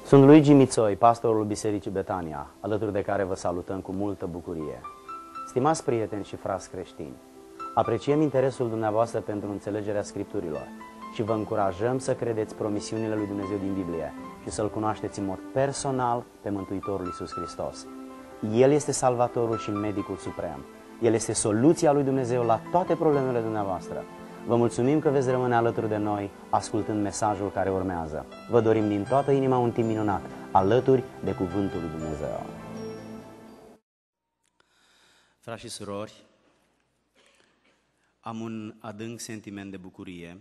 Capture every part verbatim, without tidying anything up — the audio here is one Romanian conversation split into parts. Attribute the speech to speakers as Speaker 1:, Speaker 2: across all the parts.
Speaker 1: Sunt Luigi Mițoi, pastorul Bisericii Betania, alături de care vă salutăm cu multă bucurie. Stimați prieteni și frați creștini, apreciem interesul dumneavoastră pentru înțelegerea Scripturilor și vă încurajăm să credeți promisiunile lui Dumnezeu din Biblie și să-L cunoașteți în mod personal pe Mântuitorul Iisus Hristos. El este Salvatorul și Medicul Suprem. El este soluția lui Dumnezeu la toate problemele dumneavoastră. Vă mulțumim că veți rămâne alături de noi ascultând mesajul care urmează. Vă dorim din toată inima un timp minunat, alături de Cuvântul lui Dumnezeu.
Speaker 2: Frați și surori, am un adânc sentiment de bucurie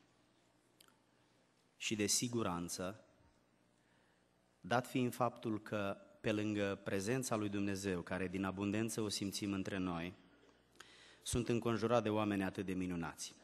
Speaker 2: și de siguranță, dat fiind faptul că pe lângă prezența lui Dumnezeu, care din abundență o simțim între noi, sunt înconjurat de oameni atât de minunați.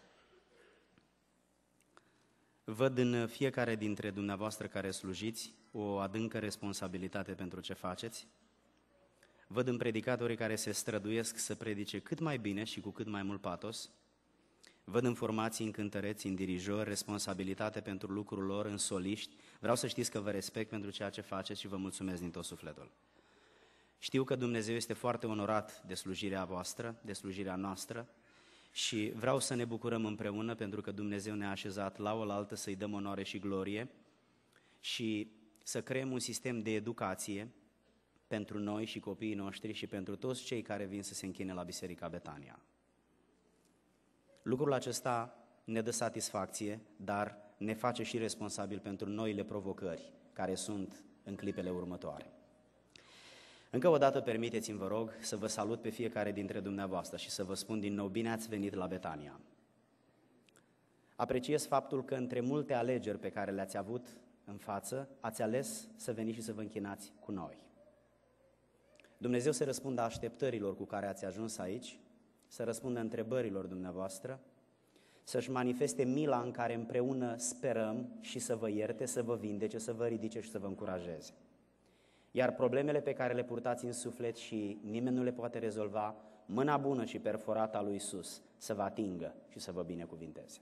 Speaker 2: Văd în fiecare dintre dumneavoastră care slujiți o adâncă responsabilitate pentru ce faceți. Văd în predicatorii care se străduiesc să predice cât mai bine și cu cât mai mult patos. Văd în formații, în cântăreți, în dirijori, responsabilitate pentru lucrul lor, în soliști. Vreau să știți că vă respect pentru ceea ce faceți și vă mulțumesc din tot sufletul. Știu că Dumnezeu este foarte onorat de slujirea voastră, de slujirea noastră și vreau să ne bucurăm împreună pentru că Dumnezeu ne-a așezat la oaltă să-i dăm onoare și glorie și să creăm un sistem de educație pentru noi și copiii noștri și pentru toți cei care vin să se închine la Biserica Betania. Lucrul acesta ne dă satisfacție, dar ne face și responsabil pentru noile provocări care sunt în clipele următoare. Încă o dată permiteți-mi, vă rog, să vă salut pe fiecare dintre dumneavoastră și să vă spun din nou, bine ați venit la Betania. Apreciez faptul că între multe alegeri pe care le-ați avut în față, ați ales să veniți și să vă închinați cu noi. Dumnezeu să răspundă așteptărilor cu care ați ajuns aici, să răspundă întrebărilor dumneavoastră, să-și manifeste mila în care împreună sperăm și să vă ierte, să vă vindece, să vă ridice și să vă încurajeze. Iar problemele pe care le purtați în suflet și nimeni nu le poate rezolva, mâna bună și perforată a lui Iisus să vă atingă și să vă binecuvinteze.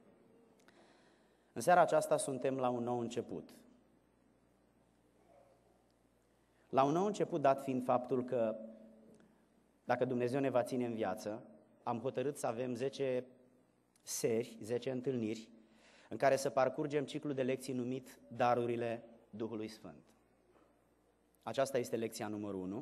Speaker 2: În seara aceasta suntem la un nou început. La un nou început, dat fiind faptul că, dacă Dumnezeu ne va ține în viață, am hotărât să avem zece seri, zece întâlniri, în care să parcurgem ciclul de lecții numit Darurile Duhului Sfânt. Aceasta este lecția numărul unu,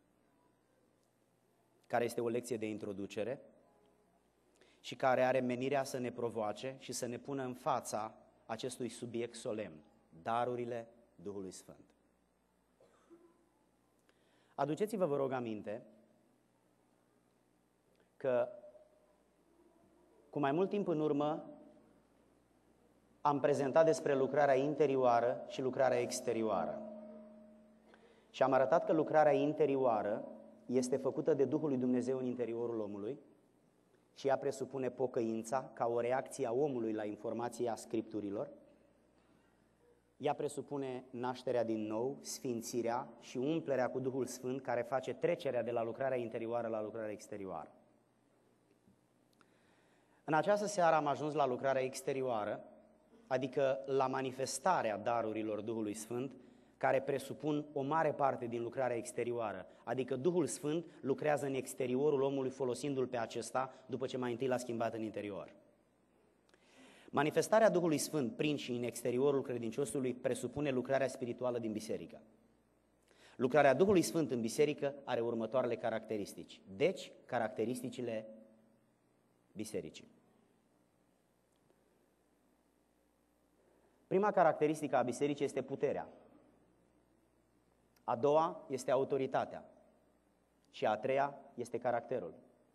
Speaker 2: care este o lecție de introducere și care are menirea să ne provoace și să ne pună în fața acestui subiect solemn, Darurile Duhului Sfânt. Aduceți-vă, vă rog, aminte că cu mai mult timp în urmă am prezentat despre lucrarea interioară și lucrarea exterioară. Și am arătat că lucrarea interioară este făcută de Duhul lui Dumnezeu în interiorul omului și ea presupune pocăința ca o reacție a omului la informația Scripturilor. Ea presupune nașterea din nou, sfințirea și umplerea cu Duhul Sfânt care face trecerea de la lucrarea interioară la lucrarea exterioară. În această seară am ajuns la lucrarea exterioară, adică la manifestarea darurilor Duhului Sfânt, care presupun o mare parte din lucrarea exterioară, adică Duhul Sfânt lucrează în exteriorul omului folosindu-l pe acesta după ce mai întâi l-a schimbat în interior. Manifestarea Duhului Sfânt prin și în exteriorul credinciosului presupune lucrarea spirituală din biserică. Lucrarea Duhului Sfânt în biserică are următoarele caracteristici. Deci, caracteristicile bisericii. Prima caracteristică a bisericii este puterea. A doua este autoritatea și a treia este caracterul.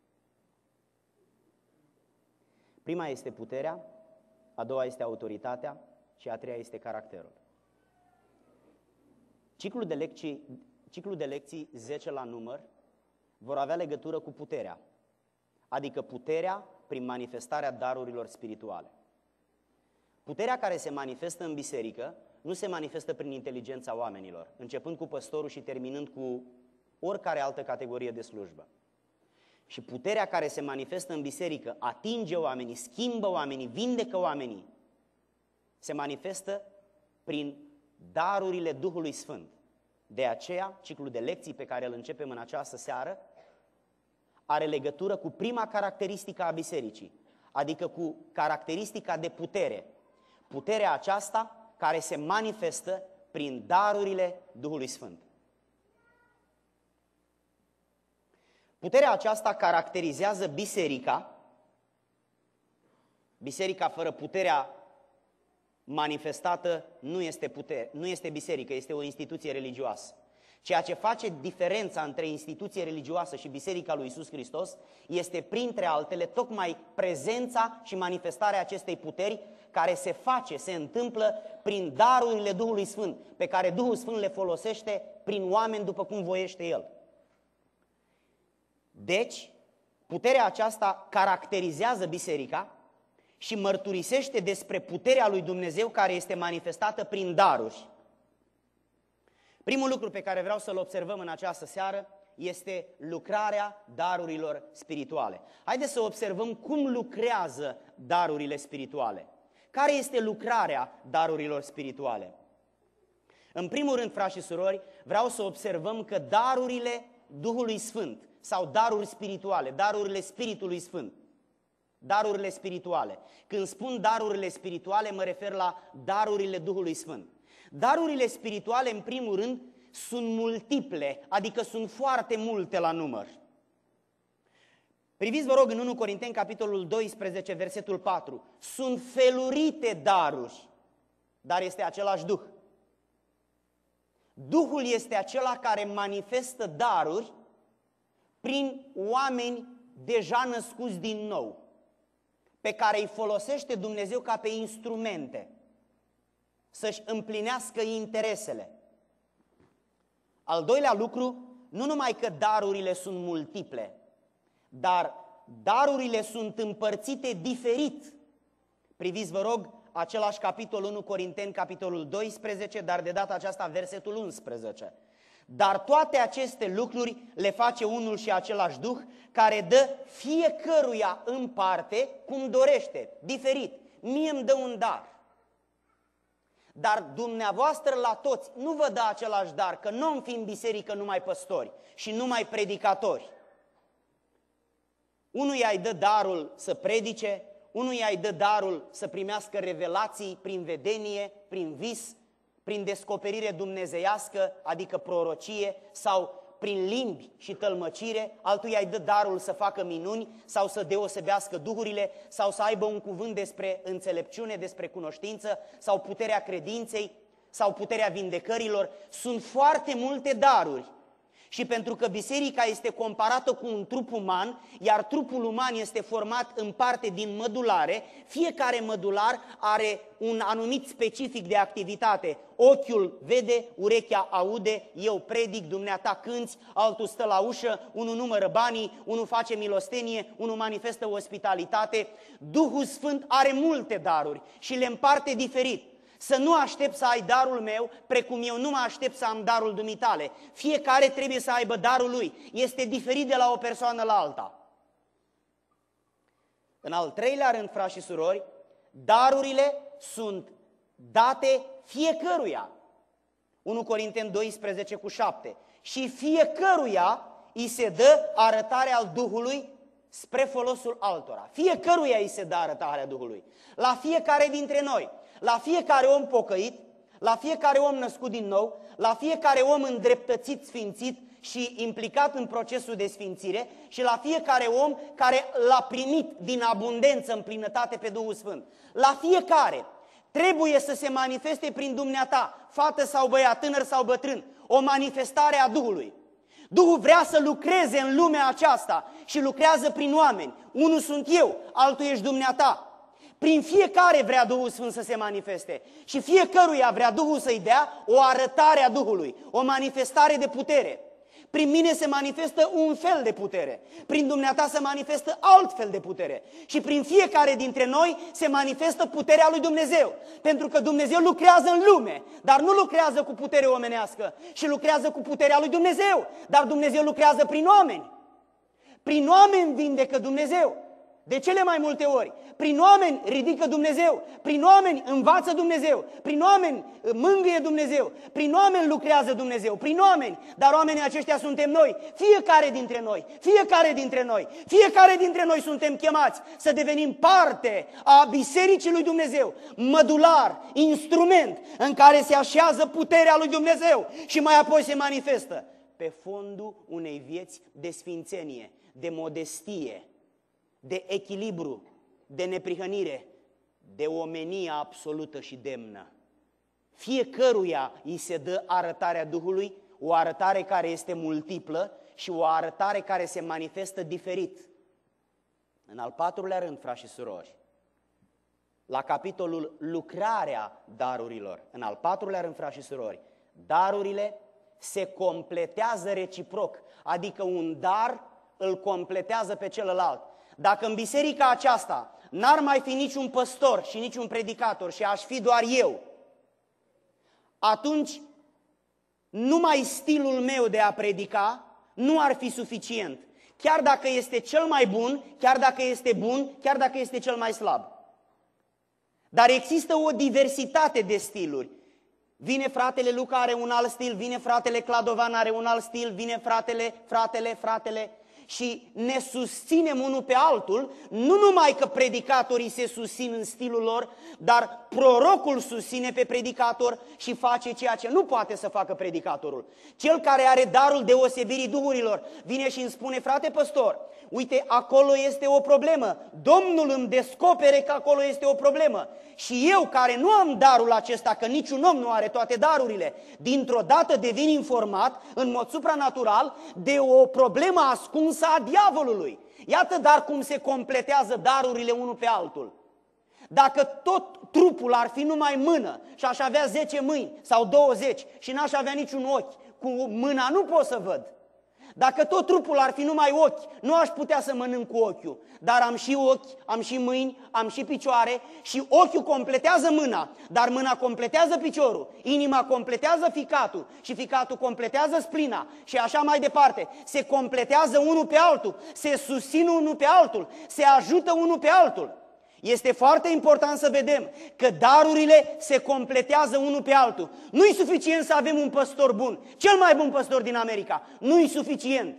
Speaker 2: Prima este puterea, a doua este autoritatea și a treia este caracterul. Ciclul de lecții, ciclul de lecții zece la număr vor avea legătură cu puterea, adică puterea prin manifestarea darurilor spirituale. Puterea care se manifestă în biserică nu se manifestă prin inteligența oamenilor, începând cu păstorul și terminând cu oricare altă categorie de slujbă. Și puterea care se manifestă în biserică atinge oamenii, schimbă oamenii, vindecă oamenii, se manifestă prin
Speaker 1: darurile Duhului Sfânt. De aceea, ciclul de lecții pe care îl începem în această seară are legătură cu prima caracteristică a bisericii, adică cu caracteristica de putere. Puterea aceasta care se manifestă prin darurile Duhului Sfânt. Puterea aceasta caracterizează biserica. Biserica fără puterea manifestată nu este, putere, nu este biserică, este o instituție religioasă. Ceea ce face diferența între instituție religioasă și Biserica lui Iisus Hristos este, printre altele, tocmai prezența și manifestarea acestei puteri care se face, se întâmplă prin darurile Duhului Sfânt, pe care Duhul Sfânt le folosește prin oameni după cum voiește El. Deci, puterea aceasta caracterizează biserica și mărturisește despre puterea lui Dumnezeu care este manifestată prin daruri. Primul lucru pe care vreau să-l observăm în această seară este lucrarea darurilor spirituale. Haideți să observăm cum lucrează darurile spirituale. Care este lucrarea darurilor spirituale? În primul rând, frați și surori, vreau să observăm că darurile Duhului Sfânt sau daruri spirituale, darurile Spiritului Sfânt, darurile spirituale. Când spun darurile spirituale, mă refer la darurile Duhului Sfânt. Darurile spirituale, în primul rând, sunt multiple, adică sunt foarte multe la număr. Priviți, vă rog, în întâi Corinteni, capitolul doisprezece, versetul patru. Sunt felurite daruri, dar este același Duh. Duhul este acela care manifestă daruri prin oameni deja născuți din nou, pe care îi folosește Dumnezeu ca pe instrumente să-și împlinească interesele. Al doilea lucru, nu numai că darurile sunt multiple, dar darurile sunt împărțite diferit. Priviți, vă rog, același capitol întâi Corinteni, capitolul doisprezece, dar de data aceasta versetul unsprezece. Dar toate aceste lucruri le face unul și același Duh, care dă fiecăruia în parte cum dorește, diferit. Mie îmi dă un dar. Dar dumneavoastră la toți nu vă dă același dar, că nu-mi fi în biserică numai păstori și numai predicatori. Unuia îi dă darul să predice, unuia îi dă darul să primească revelații prin vedenie, prin vis, prin descoperire dumnezeiască, adică prorocie, sau prin limbi și tălmăcire, altuia îi dă darul să facă minuni sau să deosebească duhurile sau să aibă un cuvânt despre înțelepciune, despre cunoștință sau puterea credinței sau puterea vindecărilor. Sunt foarte multe daruri. Și pentru că biserica este comparată cu un trup uman, iar trupul uman este format în parte din mădulare, fiecare mădular are un anumit specific de activitate. Ochiul vede, urechea aude, eu predic, dumneata cânți, altul stă la ușă, unul numără banii, unul face milostenie, unul manifestă ospitalitate. Duhul Sfânt are multe daruri și le împarte diferit. Să nu aștept să ai darul meu, precum eu nu mă aștept să am darul dumitale. Fiecare trebuie să aibă darul lui. Este diferit de la o persoană la alta. În al treilea rând, frați și surori, darurile sunt date fiecăruia. întâi Corinteni doisprezece cu șapte. Și fiecăruia îi se dă arătarea al Duhului spre folosul altora. Fiecăruia îi se dă arătarea Duhului. La fiecare dintre noi. La fiecare om pocăit, la fiecare om născut din nou, la fiecare om îndreptățit, sfințit și implicat în procesul de sfințire și la fiecare om care l-a primit din abundență în plinătate pe Duhul Sfânt. La fiecare trebuie să se manifeste prin dumneata, fată sau băiat, tânăr sau bătrân, o manifestare a Duhului. Duhul vrea să lucreze în lumea aceasta și lucrează prin oameni. Unul sunt eu, altul ești dumneata. Prin fiecare vrea Duhul Sfânt să se manifeste și fiecăruia vrea Duhul să-i dea o arătare a Duhului, o manifestare de putere. Prin mine se manifestă un fel de putere, prin dumneata se manifestă alt fel de putere și prin fiecare dintre noi se manifestă puterea lui Dumnezeu. Pentru că Dumnezeu lucrează în lume, dar nu lucrează cu putere omenească și lucrează cu puterea lui Dumnezeu, dar Dumnezeu lucrează prin oameni. Prin oameni vindecă Dumnezeu.
Speaker 3: De cele mai multe ori, prin oameni ridică Dumnezeu, prin oameni învață Dumnezeu, prin oameni mângâie Dumnezeu, prin oameni lucrează Dumnezeu, prin oameni, dar oamenii aceștia suntem noi, fiecare dintre noi, fiecare dintre noi, fiecare dintre noi suntem chemați să devenim parte a Bisericii lui Dumnezeu, mădular, instrument în care se așează puterea lui Dumnezeu și mai apoi se manifestă pe fondul unei vieți de sfințenie, de modestie, de echilibru, de neprihănire, de omenie absolută și demnă. Fiecăruia îi se dă arătarea Duhului, o arătare care este multiplă și o arătare care se manifestă diferit. În al patrulea rând, frați și surori, la capitolul lucrarea darurilor, în al patrulea rând, frați și surori, darurile se completează reciproc, adică un dar îl completează pe celălalt. Dacă în biserica aceasta n-ar mai fi niciun păstor și niciun predicator și aș fi doar eu, atunci numai stilul meu de a predica nu ar fi suficient. Chiar dacă este cel mai bun, chiar dacă este bun, chiar dacă este cel mai slab. Dar există o diversitate de stiluri. Vine fratele Luca, are un alt stil, vine fratele Cladovan, are un alt stil, vine fratele, fratele, fratele... Și ne susținem unul pe altul, nu numai că predicatorii se susțin în stilul lor, dar prorocul susține pe predicator și face ceea ce nu poate să facă predicatorul. Cel care are darul deosebirii duhurilor vine și îmi spune: frate păstor, uite, acolo este o problemă, Domnul îmi descopere că acolo este o problemă. Și eu, care nu am darul acesta, că niciun om nu are toate darurile, dintr-o dată devin informat, în mod supranatural, de o problemă ascunsă a diavolului. Iată dar cum se completează darurile unul pe altul. Dacă tot trupul ar fi numai mână și aș avea zece mâini sau douăzeci și n-aș avea niciun ochi, cu mâna nu pot să văd. Dacă tot trupul ar fi numai ochi, nu aș putea să mănânc cu ochiul. Dar am și ochi, am și mâini, am și picioare și ochiul completează mâna, dar mâna completează piciorul, inima completează ficatul și ficatul completează splina și așa mai departe. Se completează unul pe altul, se susțin unul pe altul, se ajută unul pe altul. Este foarte important să vedem că darurile se completează unul pe altul. Nu-i suficient să avem un păstor bun, cel mai bun păstor din America. Nu-i suficient.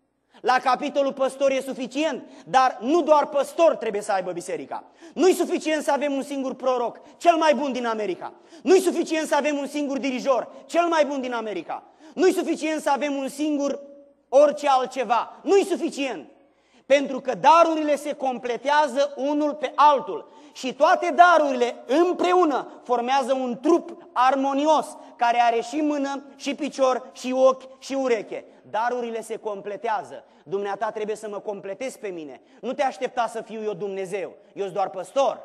Speaker 3: La capitolul păstor e suficient, dar nu doar păstor trebuie să aibă biserica. Nu-i suficient să avem un singur proroc, cel mai bun din America. Nu-i suficient să avem un singur dirijor, cel mai bun din America. Nu-i suficient să avem un singur orice altceva. Nu-i suficient. Pentru că darurile se completează unul pe altul și toate darurile împreună formează un trup armonios care are și mână, și picior, și ochi, și ureche. Darurile se completează. Dumneata trebuie să mă completezi pe mine. Nu te aștepta să fiu eu Dumnezeu, eu sunt doar păstor.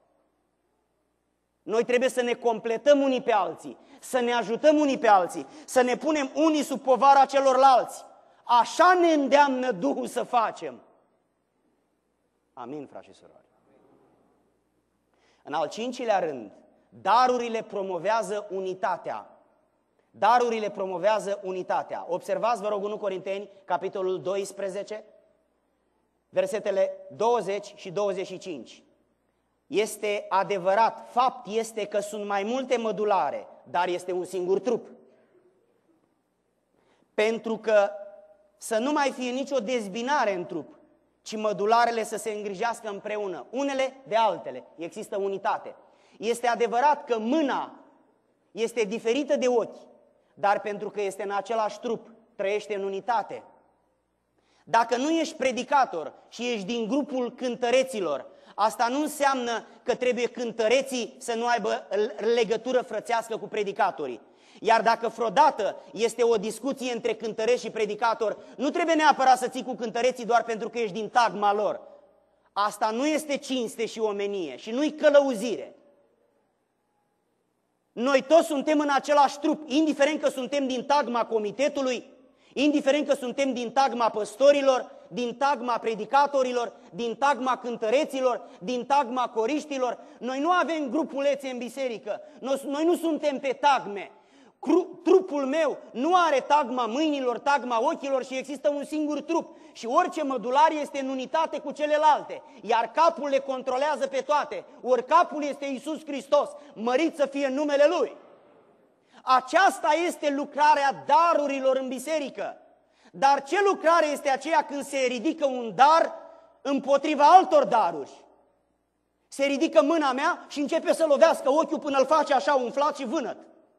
Speaker 3: Noi trebuie să ne completăm unii pe alții, să ne ajutăm unii pe alții, să ne punem unii sub povara celorlalți. Așa ne îndeamnă Duhul să facem. Amin, frați și surori. În al cincilea rând, darurile promovează unitatea. Darurile promovează unitatea. Observați, vă rog, unu Corinteni, capitolul doisprezece, versetele douăzeci și douăzeci și cinci. Este adevărat, fapt este că sunt mai multe mădulare, dar este un singur trup. Pentru că să nu mai fie nicio dezbinare în trup, ci mădularele să se îngrijească împreună, unele de altele. Există unitate. Este adevărat că mâna este diferită de ochi, dar pentru că este în același trup, trăiește în unitate. Dacă nu ești predicator și ești din grupul cântăreților, asta nu înseamnă că trebuie cântăreții să nu aibă legătură frățească cu predicatorii. Iar dacă vreodată este o discuție între cântăreți și predicator, nu trebuie neapărat să ții cu cântăreții doar pentru că ești din tagma lor. Asta nu este cinste și omenie și nu-i călăuzire. Noi toți suntem în același trup, indiferent că suntem din tagma comitetului, indiferent că suntem din tagma păstorilor, din tagma predicatorilor, din tagma cântăreților, din tagma coriștilor. Noi nu avem grupulețe în biserică, noi, noi nu suntem pe tagme. Trupul meu nu are tagma mâinilor, tagma ochilor și există un singur trup. Și orice mădular este în unitate cu celelalte, iar capul le controlează pe toate. Ori capul este Iisus Hristos, mărit să fie numele Lui. Aceasta este lucrarea darurilor în biserică. Dar ce lucrare este aceea când se ridică un dar împotriva altor daruri? Se ridică mâna mea și începe să lovească ochiul până îl face așa umflat și vânăt.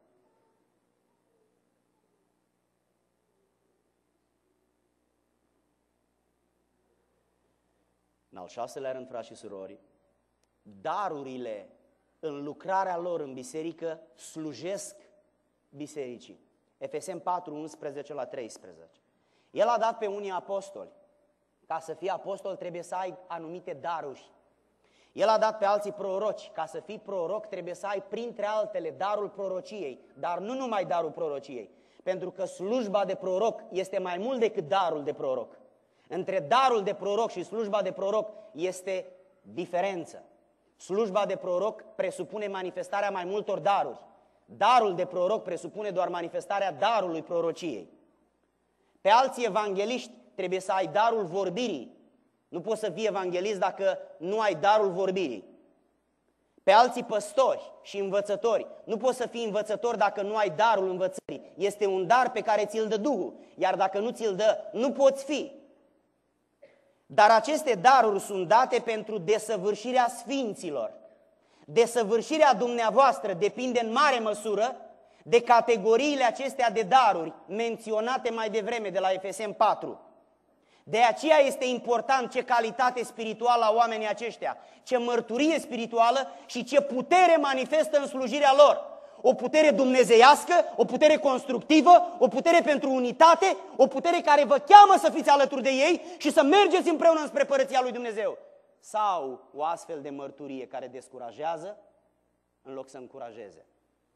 Speaker 3: În al șaselea rând, frați și surori, darurile în lucrarea lor în biserică slujesc bisericii. Efeseni patru, unsprezece la treisprezece. El a dat pe unii apostoli. Ca să fii apostol trebuie să ai anumite daruri. El a dat pe alții proroci. Ca să fii proroc trebuie să ai printre altele darul prorociei, dar nu numai darul prorociei, pentru că slujba de proroc este mai mult decât darul de proroc. Între darul de proroc și slujba de proroc este diferență. Slujba de proroc presupune manifestarea mai multor daruri. Darul de proroc presupune doar manifestarea darului prorociei. Pe alții evangeliști trebuie să ai darul vorbirii. Nu poți să fii evanghelist dacă nu ai darul vorbirii. Pe alții păstori și învățători. Nu poți să fii învățător dacă nu ai darul învățării. Este un dar pe care ți-l dă Duhul, iar dacă nu ți-l dă, nu poți fi. Dar aceste daruri sunt date pentru desăvârșirea sfinților. Desăvârșirea dumneavoastră depinde în mare măsură de categoriile acestea de daruri menționate mai devreme de la Efeseni patru. De aceea este important ce calitate spirituală au oamenii aceștia, ce mărturie spirituală și ce putere manifestă în slujirea lor. O putere dumnezeiască, o putere constructivă, o putere pentru unitate, o putere care vă cheamă să fiți alături de ei și să mergeți împreună înspre Împărăția lui Dumnezeu. Sau o astfel de mărturie care descurajează în loc să încurajeze.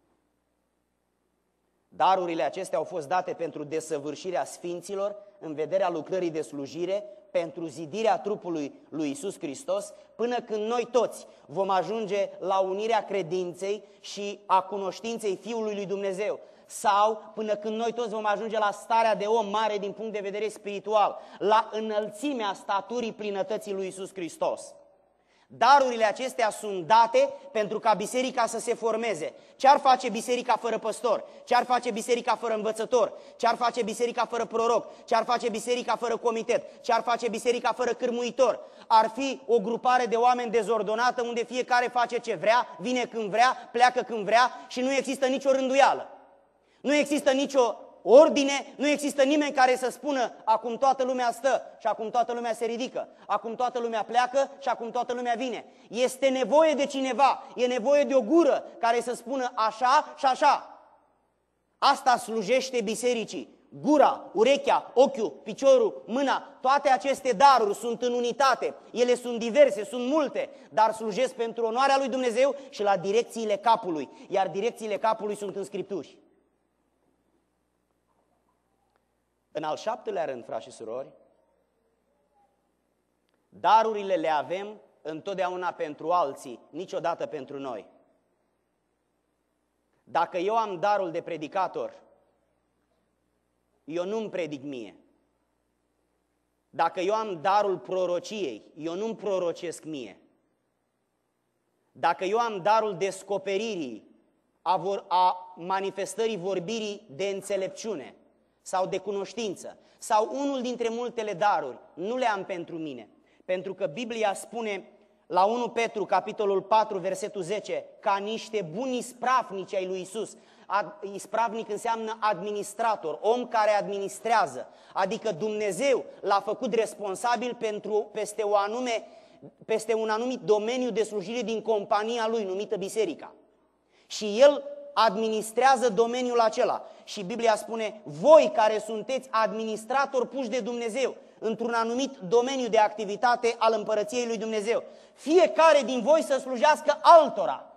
Speaker 3: Darurile acestea au fost date pentru desăvârșirea sfinților, în vederea lucrării de slujire, pentru zidirea trupului lui Iisus Hristos, până când noi toți vom ajunge la unirea credinței și a cunoștinței Fiului lui Dumnezeu, sau până când noi toți vom ajunge la starea de om mare din punct de vedere spiritual, la înălțimea staturii plinătății lui Iisus Hristos. Darurile acestea sunt date pentru ca biserica să se formeze. Ce-ar face biserica fără păstor? Ce-ar face biserica fără învățător? Ce-ar face biserica fără proroc? Ce-ar face biserica fără comitet? Ce-ar face biserica fără cârmuitor? Ar fi o grupare de oameni dezordonată unde fiecare face ce vrea, vine când vrea, pleacă când vrea și nu există nicio rânduială. Nu există nicio ordine, nu există nimeni care să spună acum toată lumea stă și acum toată lumea se ridică, acum toată lumea pleacă și acum toată lumea vine. Este nevoie de cineva, e nevoie de o gură care să spună așa și așa. Asta slujește bisericii. Gura, urechea, ochiul, piciorul, mâna, toate aceste daruri sunt în unitate. Ele sunt diverse, sunt multe, dar slujesc pentru onoarea lui Dumnezeu și la direcțiile capului, iar direcțiile capului sunt în Scripturi. În al șaptelea rând, frați și surori, darurile le avem întotdeauna pentru alții, niciodată pentru noi. Dacă eu am darul de predicator, eu nu-mi predic mie. Dacă eu am darul prorociei, eu nu-mi prorocesc mie. Dacă eu am darul descoperirii, a, vor, a manifestării vorbirii de înțelepciune sau de cunoștință, sau unul dintre multele daruri, nu le am pentru mine. Pentru că Biblia spune la unu Petru, capitolul patru, versetul zece, ca niște buni ispravnici ai lui Iisus. Ispravnic înseamnă administrator, om care administrează. Adică Dumnezeu l-a făcut responsabil pentru, peste, o anume, peste un anumit domeniu de slujire din compania lui, numită biserica. Și el administrează domeniul acela. Și Biblia spune, voi care sunteți administratori puși de Dumnezeu într-un anumit domeniu de activitate al împărăției lui Dumnezeu, fiecare din voi să slujească altora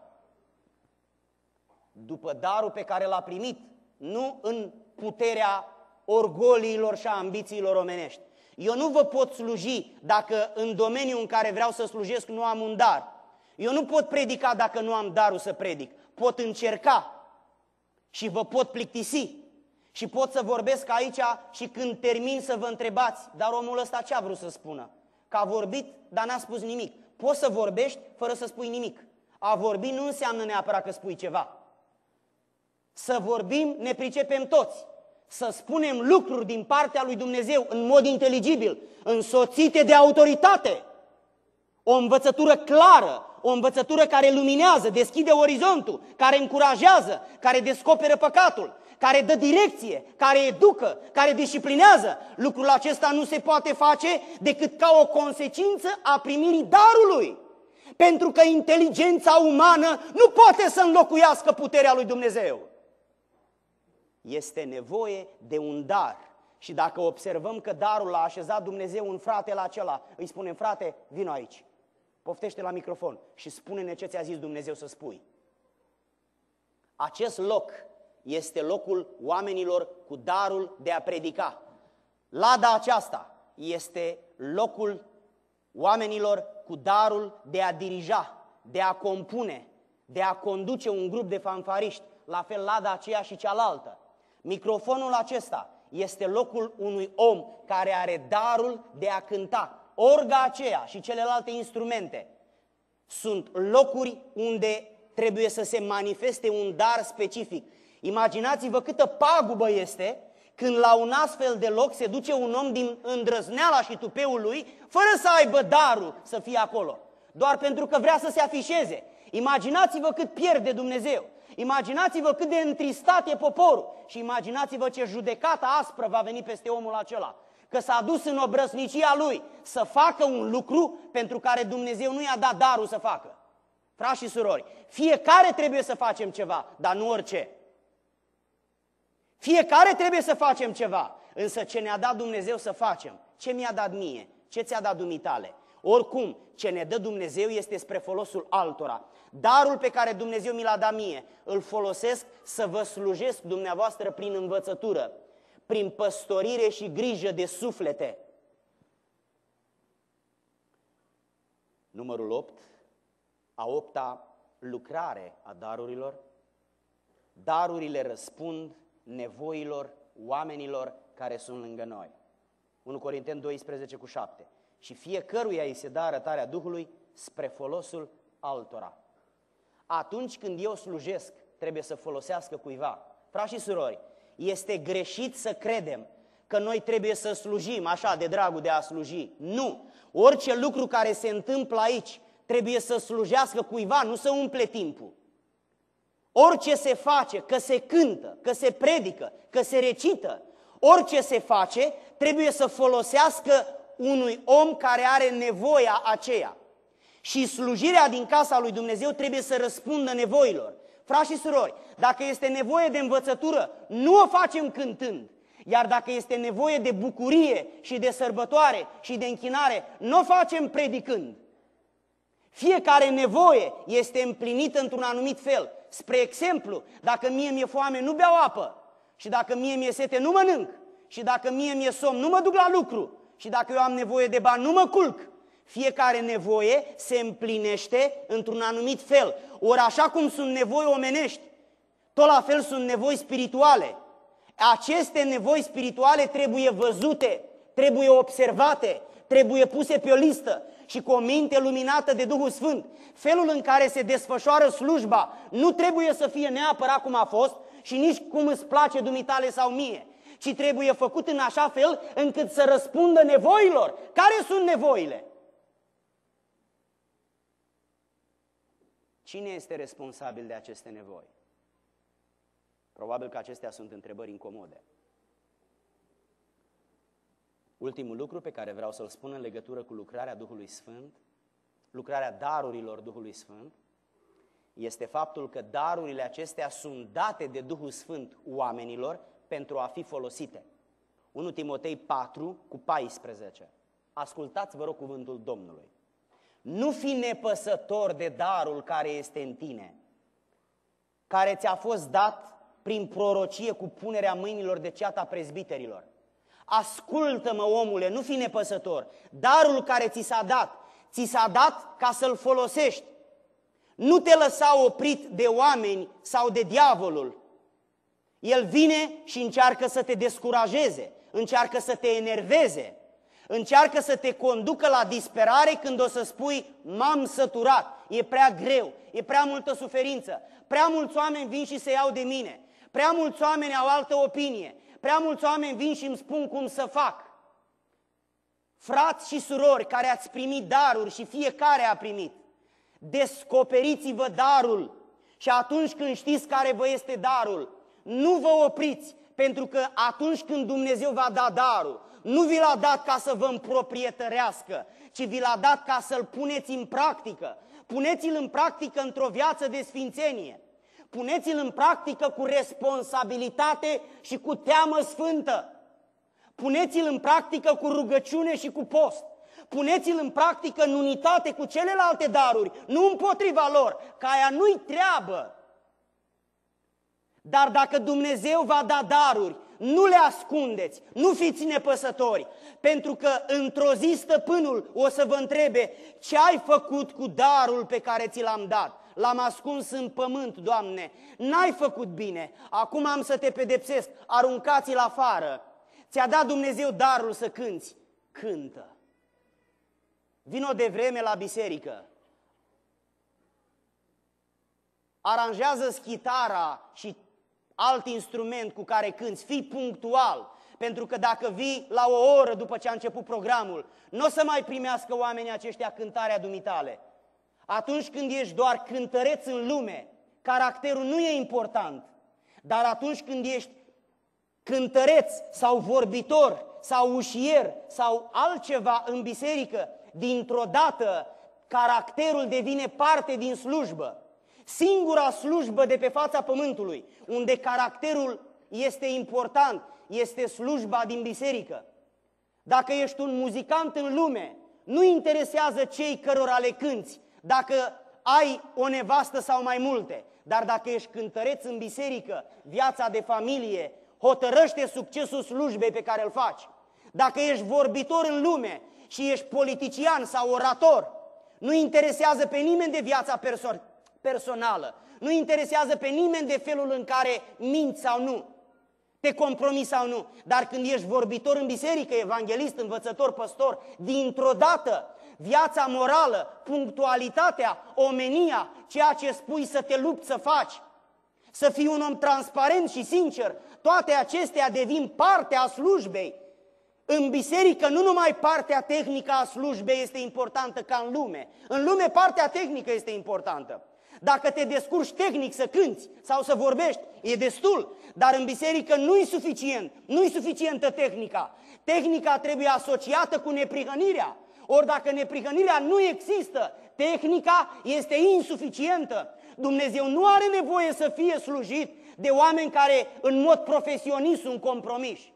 Speaker 3: după darul pe care l-a primit, nu în puterea orgoliilor și a ambițiilor omenești. Eu nu vă pot sluji dacă în domeniul în care vreau să slujesc nu am un dar. Eu nu pot predica dacă nu am darul să predic. Pot încerca. și vă pot plictisi. Și pot să vorbesc aici și când termin să vă întrebați, dar omul ăsta ce a vrut să spună? Că a vorbit, dar n-a spus nimic. Poți să vorbești fără să spui nimic. A vorbi nu înseamnă neapărat că spui ceva. Să vorbim ne pricepem toți. Să spunem lucruri din partea lui Dumnezeu în mod inteligibil, însoțite de autoritate. O învățătură clară, o învățătură care luminează, deschide orizontul, care încurajează, care descoperă păcatul, care dă direcție, care educă, care disciplinează. Lucrul acesta nu se poate face decât ca o consecință a primirii darului. Pentru că inteligența umană nu poate să înlocuiască puterea lui Dumnezeu. Este nevoie de un dar. Și dacă observăm că darul l-a așezat Dumnezeu în fratele acela, îi spunem: frate, vino aici, poftește la microfon și spune-ne ce ți-a zis Dumnezeu să spui. Acest loc este locul oamenilor cu darul de a predica. Lada aceasta este locul oamenilor cu darul de a dirija, de a compune, de a conduce un grup de fanfariști, la fel lada aceea și cealaltă. Microfonul acesta este locul unui om care are darul de a cânta. Orga aceea și celelalte instrumente sunt locuri unde trebuie să se manifeste un dar specific. Imaginați-vă câtă pagubă este când la un astfel de loc se duce un om din îndrăzneala și tupeul lui, fără să aibă darul să fie acolo, doar pentru că vrea să se afișeze. Imaginați-vă cât pierde Dumnezeu. Imaginați-vă cât de întristat e poporul și imaginați-vă ce judecată aspră va veni peste omul acela, că s-a dus în obrăznicia lui să facă un lucru pentru care Dumnezeu nu i-a dat darul să facă. Frați și surori, fiecare trebuie să facem ceva, dar nu orice. Fiecare trebuie să facem ceva, însă ce ne-a dat Dumnezeu să facem, ce mi-a dat mie, ce ți-a dat dumitale. Oricum, ce ne dă Dumnezeu este spre folosul altora. Darul pe care Dumnezeu mi l-a dat mie, îl folosesc să vă slujesc dumneavoastră prin învățătură, prin păstorire și grijă de suflete. Numărul opt, a opta lucrare a darurilor. Darurile răspund nevoilor oamenilor care sunt lângă noi. unu Corinteni doisprezece cu șapte. Și fiecăruia îi se dă arătarea Duhului spre folosul altora. Atunci când eu slujesc, trebuie să folosească cuiva. Frați și surori, este greșit să credem că noi trebuie să slujim așa de dragul de a sluji. Nu! Orice lucru care se întâmplă aici trebuie să slujească cuiva, nu să umple timpul. Orice se face, că se cântă, că se predică, că se recită, orice se face trebuie să folosească unui om care are nevoia aceea. Și slujirea din casa lui Dumnezeu trebuie să răspundă nevoilor. Frați și surori, dacă este nevoie de învățătură, nu o facem cântând. Iar dacă este nevoie de bucurie și de sărbătoare și de închinare, nu o facem predicând. Fiecare nevoie este împlinită într-un anumit fel. Spre exemplu, dacă mie mi-e foame, nu beau apă. Și dacă mie mi-e sete, nu mănânc. Și dacă mie mi-e somn, nu mă duc la lucru. Și dacă eu am nevoie de bani, nu mă culc. Fiecare nevoie se împlinește într-un anumit fel. Ori așa cum sunt nevoi omenești, tot la fel sunt nevoi spirituale. Aceste nevoi spirituale trebuie văzute, trebuie observate, trebuie puse pe o listă și cu o minte luminată de Duhul Sfânt. Felul în care se desfășoară slujba nu trebuie să fie neapărat cum a fost și nici cum îți place dumitale sau mie, ci trebuie făcut în așa fel încât să răspundă nevoilor. Care sunt nevoile? Cine este responsabil de aceste nevoi? Probabil că acestea sunt întrebări incomode. Ultimul lucru pe care vreau să-l spun în legătură cu lucrarea Duhului Sfânt, lucrarea darurilor Duhului Sfânt, este faptul că darurile acestea sunt date de Duhul Sfânt oamenilor pentru a fi folosite. unu Timotei patru cu paisprezece. Ascultați, vă rog, cuvântul Domnului. Nu fi nepăsător de darul care este în tine, care ți-a fost dat prin prorocie cu punerea mâinilor de ceata prezbiterilor. Ascultă-mă, omule, nu fi nepăsător. Darul care ți s-a dat, ți s-a dat ca să-l folosești. Nu te lăsa oprit de oameni sau de diavolul, El vine și încearcă să te descurajeze, încearcă să te enerveze, încearcă să te conducă la disperare când o să spui, m-am săturat, e prea greu, e prea multă suferință, prea mulți oameni vin și se iau de mine, prea mulți oameni au altă opinie, prea mulți oameni vin și îmi spun cum să fac. Frați și surori care ați primit daruri și fiecare a primit, descoperiți-vă darul și atunci când știți care vă este darul, nu vă opriți, pentru că atunci când Dumnezeu va da darul, nu vi l-a dat ca să vă împroprietărească, ci vi l-a dat ca să-l puneți în practică. Puneți-l în practică într-o viață de sfințenie. Puneți-l în practică cu responsabilitate și cu teamă sfântă. Puneți-l în practică cu rugăciune și cu post. Puneți-l în practică în unitate cu celelalte daruri, nu împotriva lor, că aia nu-i treabă. Dar dacă Dumnezeu va da daruri, nu le ascundeți, nu fiți nepăsători, pentru că într-o zi stăpânul o să vă întrebe ce ai făcut cu darul pe care ți l-am dat. L-am ascuns în pământ, Doamne, n-ai făcut bine, acum am să te pedepsesc, aruncați-l afară. Ți-a dat Dumnezeu darul să cânți, cântă. Vino de vreme la biserică, aranjează-ți chitara și alt instrument cu care cânți, fii punctual, pentru că dacă vii la o oră după ce a început programul, nu o să mai primească oamenii aceștia cântarea dumitale. Atunci când ești doar cântăreț în lume, caracterul nu e important, dar atunci când ești cântăreț sau vorbitor sau ușier sau altceva în biserică, dintr-o dată caracterul devine parte din slujbă. Singura slujbă de pe fața pământului, unde caracterul este important, este slujba din biserică. Dacă ești un muzicant în lume, nu interesează cei cărora le cânți, dacă ai o nevastă sau mai multe, dar dacă ești cântăreț în biserică, viața de familie hotărăște succesul slujbei pe care îl faci. Dacă ești vorbitor în lume și ești politician sau orator, nu interesează pe nimeni de viața perso- personală, nu interesează pe nimeni de felul în care minți sau nu, te compromiți sau nu, dar când ești vorbitor în biserică, evanghelist, învățător, păstor, dintr-o dată viața morală, punctualitatea, omenia, ceea ce spui să te lupți să faci, să fii un om transparent și sincer, toate acestea devin parte a slujbei. În biserică nu numai partea tehnică a slujbei este importantă ca în lume. În lume partea tehnică este importantă. Dacă te descurci tehnic să cânți sau să vorbești, e destul. Dar în biserică nu-i suficient, nu-i suficientă tehnica. Tehnica trebuie asociată cu neprihănirea. Ori dacă neprihănirea nu există, tehnica este insuficientă. Dumnezeu nu are nevoie să fie slujit de oameni care în mod profesionist sunt compromiși.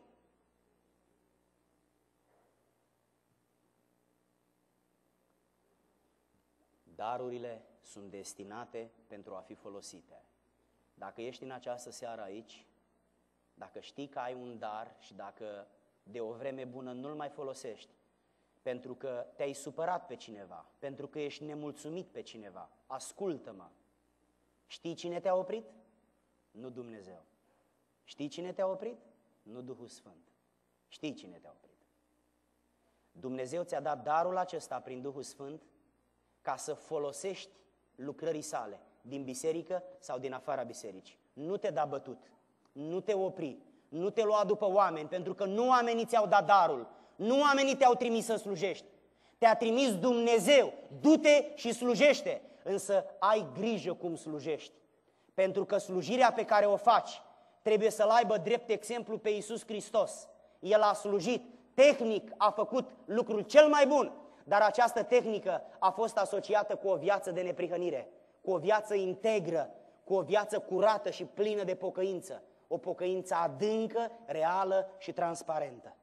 Speaker 3: Darurile sunt destinate pentru a fi folosite. Dacă ești în această seară aici, dacă știi că ai un dar și dacă de o vreme bună nu-l mai folosești, pentru că te-ai supărat pe cineva, pentru că ești nemulțumit pe cineva, ascultă-mă. Știi cine te-a oprit? Nu Dumnezeu. Știi cine te-a oprit? Nu Duhul Sfânt. Știi cine te-a oprit. Dumnezeu ți-a dat darul acesta prin Duhul Sfânt ca să folosești lucrării sale din biserică sau din afara bisericii. Nu te da bătut, nu te opri, nu te lua după oameni, pentru că nu oamenii ți-au dat darul, nu oamenii te-au trimis să slujești. Te-a trimis Dumnezeu, du-te și slujește, însă ai grijă cum slujești. Pentru că slujirea pe care o faci trebuie să-l aibă drept exemplu pe Iisus Hristos. El a slujit, tehnic a făcut lucrul cel mai bun, dar această tehnică a fost asociată cu o viață de neprihănire, cu o viață integră, cu o viață curată și plină de pocăință, o pocăință adâncă, reală și transparentă.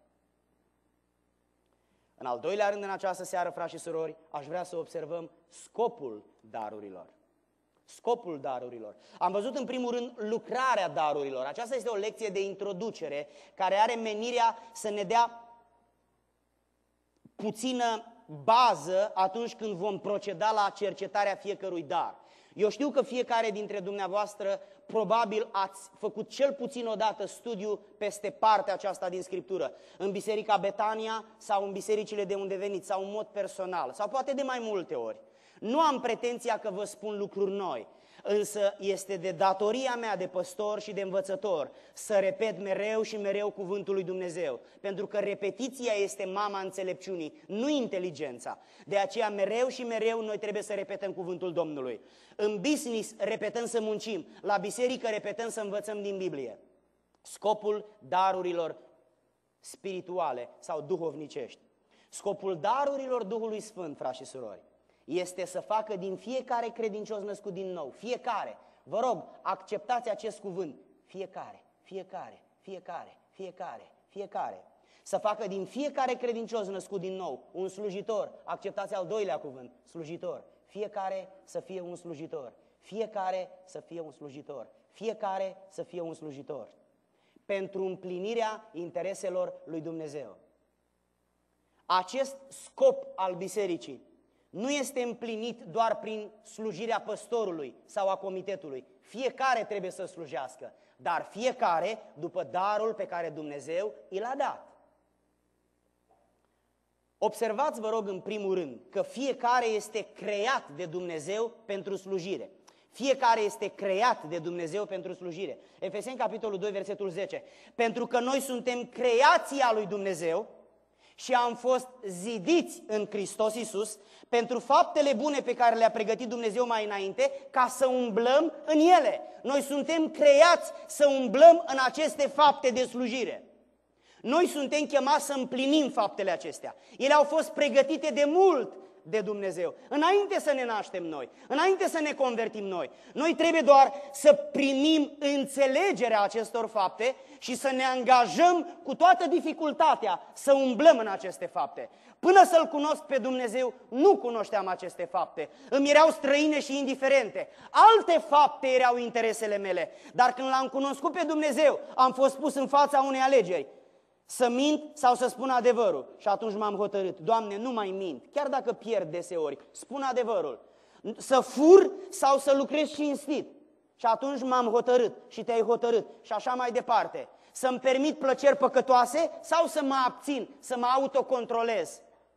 Speaker 3: În al doilea rând, în această seară, frați și surori, aș vrea să observăm scopul darurilor. Scopul darurilor. Am văzut în primul rând lucrarea darurilor. Aceasta este o lecție de introducere care are menirea să ne dea puțină bază atunci când vom proceda la cercetarea fiecărui dar. Eu știu că fiecare dintre dumneavoastră probabil ați făcut cel puțin o dată studiu peste partea aceasta din Scriptură, în Biserica Betania sau în bisericile de unde veniți, sau în mod personal, sau poate de mai multe ori. Nu am pretenția că vă spun lucruri noi, însă este de datoria mea de păstor și de învățător să repet mereu și mereu cuvântul lui Dumnezeu, pentru că repetiția este mama înțelepciunii, nu inteligența. De aceea mereu și mereu noi trebuie să repetăm cuvântul Domnului. În business repetăm să muncim, la biserică repetăm să învățăm din Biblie. Scopul darurilor spirituale sau duhovnicești. Scopul darurilor Duhului Sfânt, frați și surori, este să facă din fiecare credincios născut din nou, fiecare, vă rog, acceptați acest cuvânt, fiecare, fiecare, fiecare, fiecare, fiecare, să facă din fiecare credincios născut din nou un slujitor, acceptați al doilea cuvânt, slujitor, fiecare să fie un slujitor, fiecare să fie un slujitor, fiecare să fie un slujitor, pentru împlinirea intereselor lui Dumnezeu. Acest scop al bisericii nu este împlinit doar prin slujirea păstorului sau a comitetului. Fiecare trebuie să slujească, dar fiecare după darul pe care Dumnezeu i l-a dat. Observați, vă rog, în primul rând, că fiecare este creat de Dumnezeu pentru slujire. Fiecare este creat de Dumnezeu pentru slujire. Efeseni, capitolul doi, versetul zece. Pentru că noi suntem creația lui Dumnezeu și am fost zidiți în Hristos Iisus pentru faptele bune pe care le-a pregătit Dumnezeu mai înainte, ca să umblăm în ele. Noi suntem creați să umblăm în aceste fapte de slujire. Noi suntem chemați să împlinim faptele acestea. Ele au fost pregătite de mult de Dumnezeu, înainte să ne naștem noi, înainte să ne convertim noi. Noi trebuie doar să primim înțelegerea acestor fapte și să ne angajăm cu toată dificultatea să umblăm în aceste fapte. Până să-L cunosc pe Dumnezeu, nu cunoșteam aceste fapte. Îmi erau străine și indiferente. Alte fapte erau interesele mele. Dar când L-am cunoscut pe Dumnezeu, am fost pus în fața unei alegeri. Să mint sau să spun adevărul. Și atunci m-am hotărât, Doamne, nu mai mint, chiar dacă pierd deseori, spun adevărul. Să fur sau să lucrez cinstit. Și atunci m-am hotărât și te-ai hotărât și așa mai departe. Să-mi permit plăceri păcătoase sau să mă abțin, să mă autocontrolez.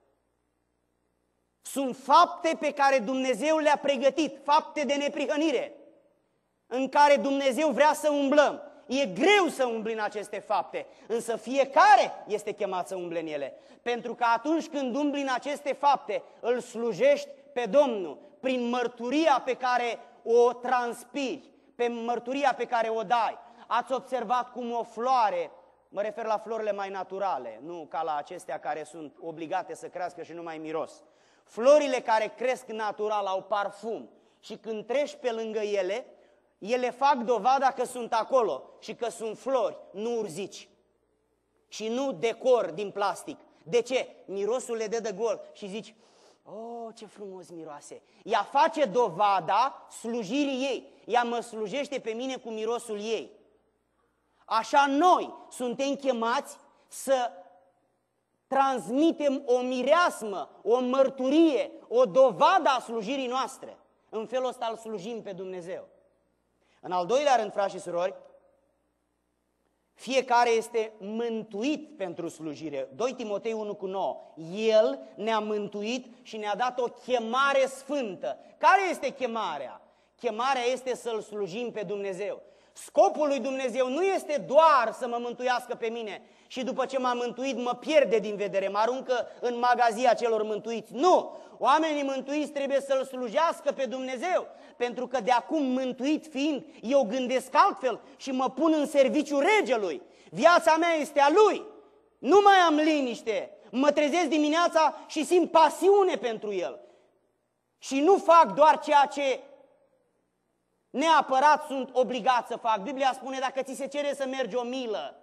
Speaker 3: Sunt fapte pe care Dumnezeu le-a pregătit, fapte de neprihănire, în care Dumnezeu vrea să umblăm. E greu să umbli în aceste fapte, însă fiecare este chemat să umble în ele. Pentru că atunci când umbli în aceste fapte, îl slujești pe Domnul prin mărturia pe care o transpiri, pe mărturia pe care o dai. Ați observat cum o floare, mă refer la florile mai naturale, nu ca la acestea care sunt obligate să crească și nu mai miros. Florile care cresc natural au parfum și când treci pe lângă ele, ele fac dovada că sunt acolo și că sunt flori, nu urzici și nu decor din plastic. De ce? Mirosul le dă de gol și zici, oh, ce frumos miroase. Ea face dovada slujirii ei. Ea mă slujește pe mine cu mirosul ei. Așa noi suntem chemați să transmitem o mireasmă, o mărturie, o dovadă a slujirii noastre. În felul ăsta îl slujim pe Dumnezeu. În al doilea rând, frați și surori, fiecare este mântuit pentru slujire. doi Timotei unu cu nouă. El ne-a mântuit și ne-a dat o chemare sfântă. Care este chemarea? Chemarea este să-L slujim pe Dumnezeu. Scopul lui Dumnezeu nu este doar să mă mântuiască pe mine și după ce m-a mântuit mă pierde din vedere, mă aruncă în magazia celor mântuiți. Nu! Oamenii mântuiți trebuie să-L slujească pe Dumnezeu, pentru că de acum mântuit fiind, eu gândesc altfel și mă pun în serviciul regelui. Viața mea este a Lui. Nu mai am liniște. Mă trezesc dimineața și simt pasiune pentru El. Și nu fac doar ceea ce neapărat sunt obligat să fac. Biblia spune, dacă ți se cere să mergi o milă,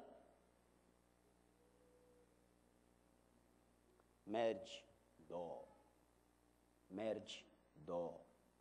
Speaker 3: mergi două. Mergi două.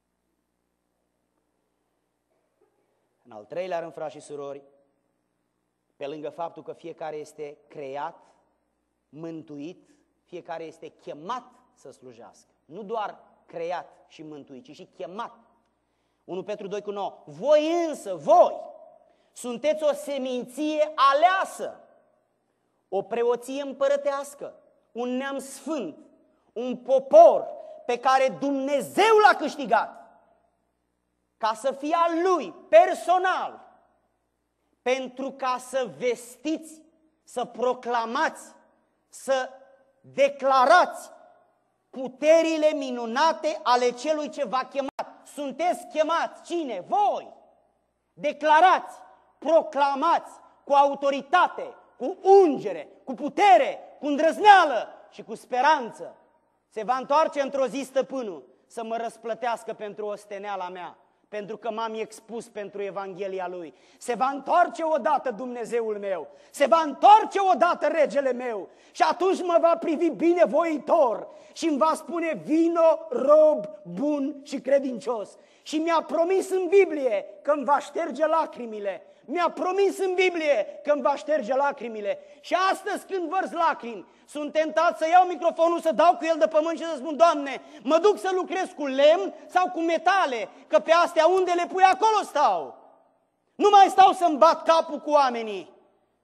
Speaker 3: În al treilea rând, frați și surori, pe lângă faptul că fiecare este creat, mântuit, fiecare este chemat să slujească. Nu doar creat și mântuit, ci și chemat. unu Petru doi cu nouă. Voi însă, voi, sunteți o seminție aleasă, o preoție împărătească, un neam sfânt, un popor pe care Dumnezeu l-a câștigat, ca să fie al Lui, personal, pentru ca să vestiți, să proclamați, să declarați puterile minunate ale Celui ce v-a chemat. Sunteți chemați. Cine? Voi. Declarați, proclamați cu autoritate, cu ungere, cu putere, cu îndrăzneală și cu speranță. Se va întoarce într-o zi stăpânul să mă răsplătească pentru osteneala mea, pentru că m-am expus pentru Evanghelia Lui. Se va întoarce odată Dumnezeul meu, se va întoarce odată Regele meu și atunci mă va privi binevoitor și îmi va spune: vino, rob bun și credincios. Și mi-a promis în Biblie că îmi va șterge lacrimile. Mi-a promis în Biblie că îmi va șterge lacrimile. Și astăzi, când vărs lacrimi, sunt tentat să iau microfonul, să dau cu el de pământ și să spun: Doamne, mă duc să lucrez cu lemn sau cu metale, că pe astea unde le pui, acolo stau. Nu mai stau să-mi bat capul cu oamenii.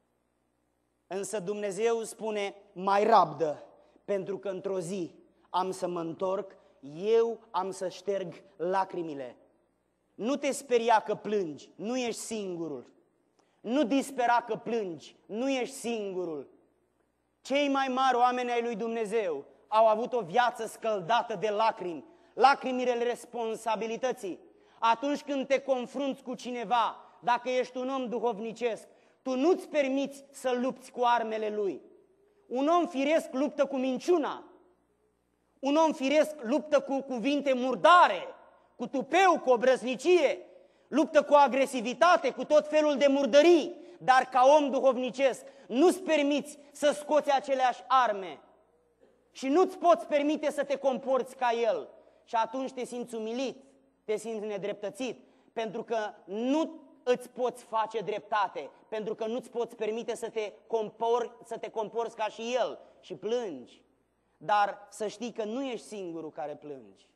Speaker 3: Însă Dumnezeu spune: mai rabdă, pentru că într-o zi am să mă întorc, eu am să șterg lacrimile. Nu te speria că plângi, nu ești singurul. Nu dispera că plângi, nu ești singurul. Cei mai mari oameni ai lui Dumnezeu au avut o viață scăldată de lacrimi, lacrimile responsabilității. Atunci când te confrunți cu cineva, dacă ești un om duhovnicesc, tu nu-ți permiți să lupți cu armele lui. Un om firesc luptă cu minciuna. Un om firesc luptă cu cuvinte murdare, cu tupeu, cu obrăznicie, luptă cu agresivitate, cu tot felul de murdării, dar ca om duhovnicesc nu-ți permiți să scoți aceleași arme și nu-ți poți permite să te comporți ca el. Și atunci te simți umilit, te simți nedreptățit, pentru că nu îți poți face dreptate, pentru că nu-ți poți permite să te, compor, să te comporți ca și el și plângi. Dar să știi că nu ești singurul care plângi.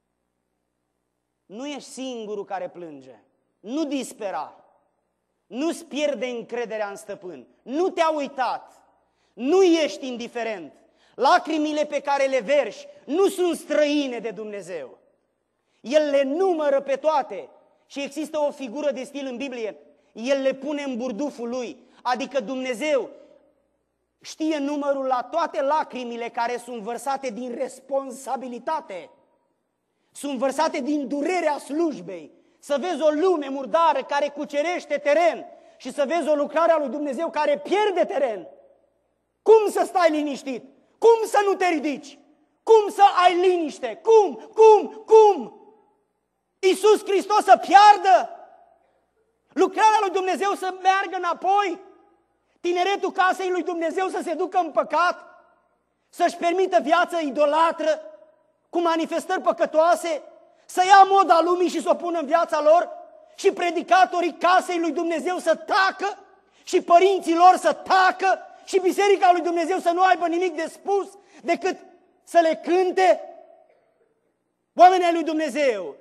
Speaker 3: Nu ești singurul care plânge. Nu dispera. Nu-ți pierde încrederea în stăpân. Nu te-a uitat. Nu ești indiferent. Lacrimile pe care le verși nu sunt străine de Dumnezeu. El le numără pe toate. Și există o figură de stil în Biblie. El le pune în burduful lui. Adică Dumnezeu știe numărul la toate lacrimile care sunt vărsate din responsabilitate. Sunt vărsate din durerea slujbei. Să vezi o lume murdară care cucerește teren și să vezi o lucrare a lui Dumnezeu care pierde teren. Cum să stai liniștit? Cum să nu te ridici? Cum să ai liniște? Cum? Cum? Cum? Iisus Hristos să piardă? Lucrarea lui Dumnezeu să meargă înapoi? Tineretul casei lui Dumnezeu să se ducă în păcat? Să-și permită viață idolatră? Cu manifestări păcătoase, să ia moda lumii și să o pună în viața lor, și predicatorii casei lui Dumnezeu să tacă, și părinții lor să tacă, și biserica lui Dumnezeu să nu aibă nimic de spus decât să le cânte? Oamenii ai lui Dumnezeu,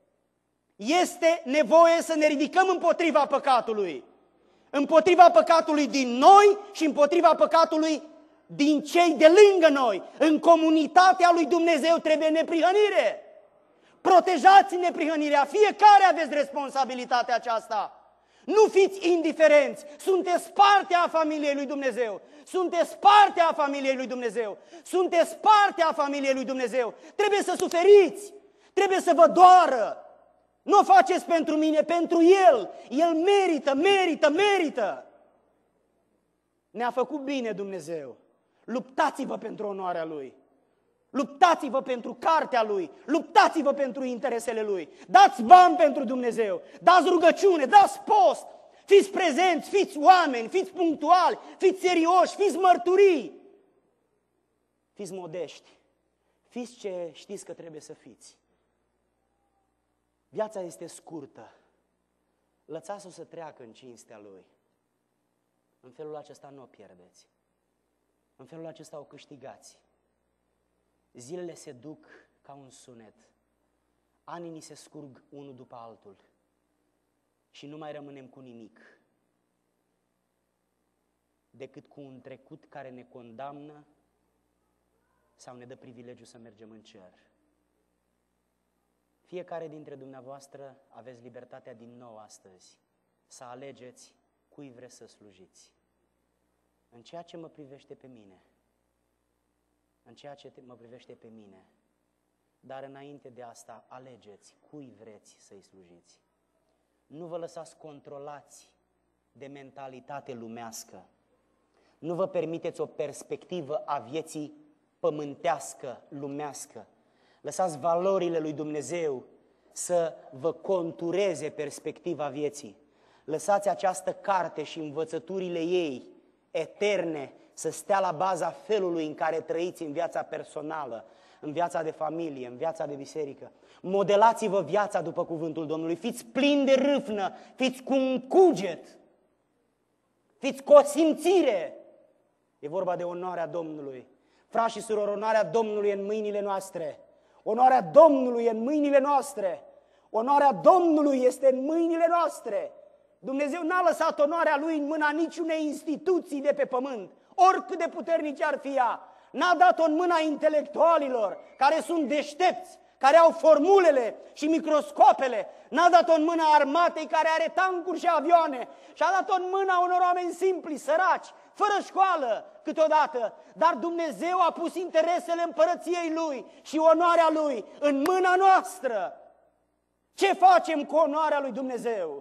Speaker 3: este nevoie să ne ridicăm împotriva păcatului, împotriva păcatului din noi și împotriva păcatului din cei de lângă noi. În comunitatea lui Dumnezeu trebuie neprihănire. Protejați neprihănirea. Fiecare aveți responsabilitatea aceasta. Nu fiți indiferenți. Sunteți parte a familiei lui Dumnezeu. Sunteți parte a familiei lui Dumnezeu. Sunteți parte a familiei lui Dumnezeu. Trebuie să suferiți. Trebuie să vă doară. Nu o faceți pentru mine, pentru El. El merită, merită, merită. Ne-a făcut bine Dumnezeu. Luptați-vă pentru onoarea Lui. Luptați-vă pentru cartea Lui. Luptați-vă pentru interesele Lui. Dați bani pentru Dumnezeu. Dați rugăciune, dați post. Fiți prezenți, fiți oameni, fiți punctuali, fiți serioși, fiți mărturii. Fiți modești. Fiți ce știți că trebuie să fiți. Viața este scurtă. Lăsați-o să treacă în cinstea Lui. În felul acesta nu o pierdeți. În felul acesta o câștigați. Zilele se duc ca un sunet. anii ni se scurg unul după altul și nu mai rămânem cu nimic decât cu un trecut care ne condamnă sau ne dă privilegiul să mergem în cer. Fiecare dintre dumneavoastră aveți libertatea din nou astăzi să alegeți cui vreți să slujiți. În ceea ce mă privește pe mine, în ceea ce mă privește pe mine, dar înainte de asta, alegeți cui vreți să-i slujiți. Nu vă lăsați controlați de mentalitate lumească. Nu vă permiteți o perspectivă a vieții pământească, lumească. Lăsați valorile lui Dumnezeu să vă contureze perspectiva vieții. Lăsați această carte și învățăturile ei eterne să stea la baza felului în care trăiți în viața personală, în viața de familie, în viața de biserică. Modelați-vă viața după cuvântul Domnului. Fiți plini de râvnă, fiți cu un cuget, fiți cu o simțire. E vorba de onoarea Domnului. Frați și surori, onoarea Domnului e în mâinile noastre. Onoarea Domnului e în mâinile noastre. Onoarea Domnului este în mâinile noastre. Dumnezeu n-a lăsat onoarea Lui în mâna niciunei instituții de pe pământ, oricât de puternice ar fi ea. N-a dat-o în mâna intelectualilor care sunt deștepți, care au formulele și microscopele. N-a dat-o în mâna armatei care are tancuri și avioane. Și-a dat-o în mâna unor oameni simpli, săraci, fără școală câteodată. Dar Dumnezeu a pus interesele împărăției Lui și onoarea Lui în mâna noastră. Ce facem cu onoarea lui Dumnezeu?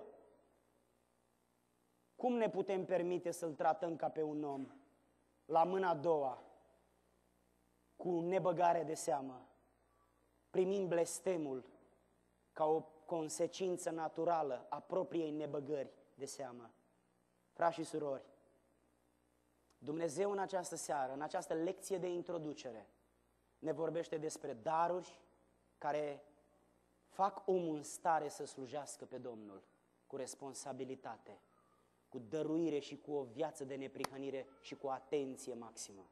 Speaker 3: Cum ne putem permite să-L tratăm ca pe un om la mâna a doua, cu nebăgare de seamă, primind blestemul ca o consecință naturală a propriei nebăgări de seamă? Frați și surori, Dumnezeu în această seară, în această lecție de introducere, ne vorbește despre daruri care fac omul în stare să slujească pe Domnul cu responsabilitate, cu dăruire și cu o viață de neprihănire și cu atenție maximă.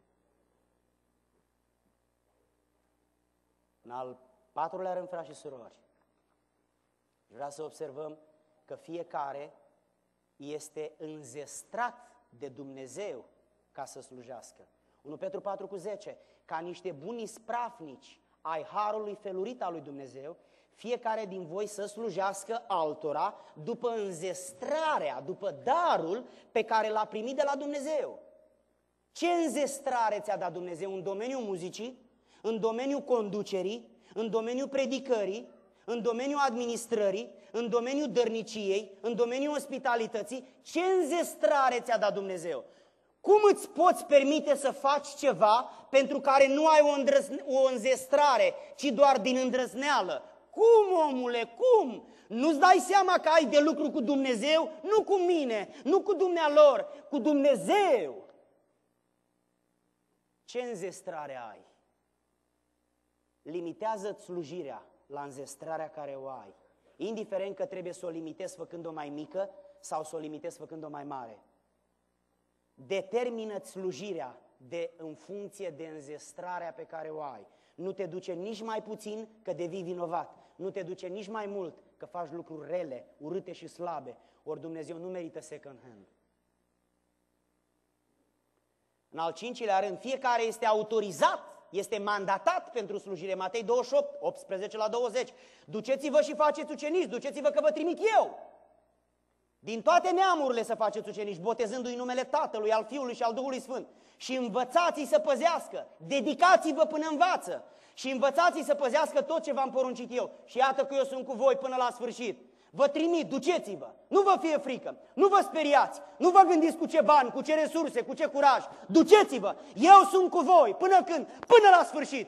Speaker 3: În al patrulea rând, frați și surori, vreau să observăm că fiecare este înzestrat de Dumnezeu ca să slujească. unu Petru patru cu zece, ca niște buni isprafnici ai harului felurit al lui Dumnezeu, fiecare din voi să slujească altora după înzestrarea, după darul pe care l-a primit de la Dumnezeu. Ce înzestrare ți-a dat Dumnezeu în domeniul muzicii, în domeniul conducerii, în domeniul predicării, în domeniul administrării, în domeniul dărniciei, în domeniul ospitalității? Ce înzestrare ți-a dat Dumnezeu? Cum îți poți permite să faci ceva pentru care nu ai o, îndrăzne- o înzestrare, ci doar din îndrăzneală? Cum, omule, cum? Nu-ți dai seama că ai de lucru cu Dumnezeu? Nu cu mine, nu cu dumnealor, cu Dumnezeu. Ce înzestrare ai? Limitează-ți slujirea la înzestrarea care o ai, indiferent că trebuie să o limitezi făcând-o mai mică sau să o limitezi făcând-o mai mare. Determină-ți slujirea de, în funcție de înzestrarea pe care o ai. Nu te duce nici mai puțin că devii vinovat. Nu te duce nici mai mult că faci lucruri rele, urâte și slabe. Ori Dumnezeu nu merită second hand. În al cincilea rând, fiecare este autorizat, este mandatat pentru slujire. Matei douăzeci și opt, optsprezece la douăzeci. Duceți-vă și faceți ucenici, duceți-vă că vă trimit eu. Din toate neamurile să faceți ucenici, botezându-i numele Tatălui, al Fiului și al Duhului Sfânt. Și învățați-i să păzească, dedicați-vă până învață și învățați-i să păzească tot ce v-am poruncit eu. Și iată că eu sunt cu voi până la sfârșit. Vă trimit, duceți-vă, nu vă fie frică, nu vă speriați, nu vă gândiți cu ce bani, cu ce resurse, cu ce curaj. Duceți-vă, eu sunt cu voi, până când? Până la sfârșit.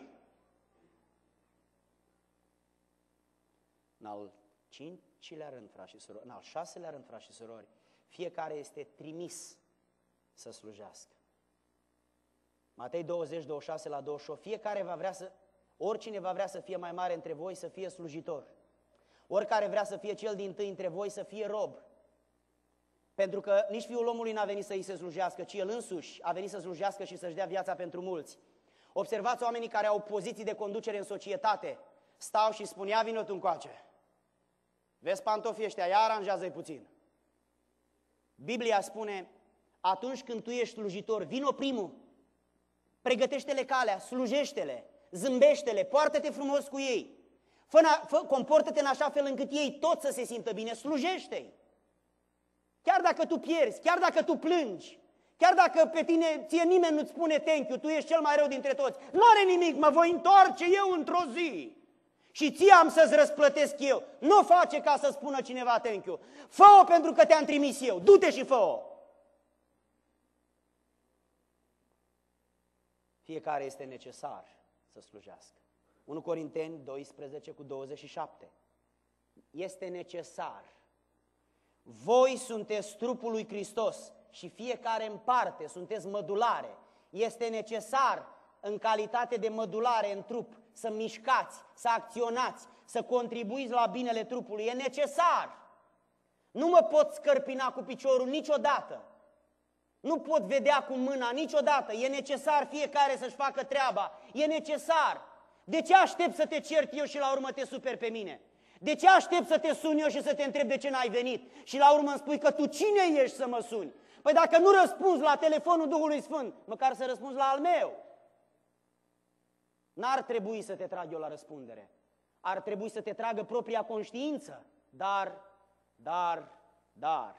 Speaker 3: În al cincilea rând, frați și surori, în al șaselea rând, frați și surori, fiecare este trimis să slujească. Matei douăzeci, douăzeci și șase la douăzeci și opt, fiecare va vrea să, oricine va vrea să fie mai mare între voi, să fie slujitor. Oricare vrea să fie cel dintâi între voi, să fie rob. Pentru că nici Fiul omului n-a venit să îi se slujească, ci El însuși a venit să slujească și să-și dea viața pentru mulți. Observați oamenii care au poziții de conducere în societate. stau și spun, ia vină tu încoace. Vezi pantofii ăștia, ia aranjează-i puțin. Biblia spune, atunci când tu ești slujitor, vino primul, pregătește-le calea, slujește-le, zâmbește-le, poartă-te frumos cu ei, fă, fă, comportă-te în așa fel încât ei tot să se simtă bine, slujește-i. Chiar dacă tu pierzi, chiar dacă tu plângi, chiar dacă pe tine, ție nimeni nu-ți spune thank you, tu ești cel mai rău dintre toți, n-are nimic, mă voi întoarce eu într-o zi și ție am să-ți răsplătesc eu. Nu o face ca să spună cineva thank you. Fă-o pentru că te-am trimis eu, du-te și fă-o. Fiecare este necesar să slujească. unu Corinteni doisprezece cu douăzeci și șapte. Este necesar. Voi sunteți trupul lui Hristos și fiecare în parte sunteți mădulare. Este necesar în calitate de mădulare în trup să mișcați, să acționați, să contribuiți la binele trupului. E necesar. Nu mă pot scărpina cu piciorul niciodată. Nu pot vedea cu mâna niciodată. E necesar fiecare să-și facă treaba. E necesar. De ce aștept să te cert eu și la urmă te superi pe mine? De ce aștept să te sun eu și să te întreb de ce n-ai venit? Și la urmă îmi spui că tu cine ești să mă suni? Păi dacă nu răspunzi la telefonul Duhului Sfânt, măcar să răspunzi la al meu. N-ar trebui să te trag eu la răspundere. Ar trebui să te tragă propria conștiință. Dar, dar, dar.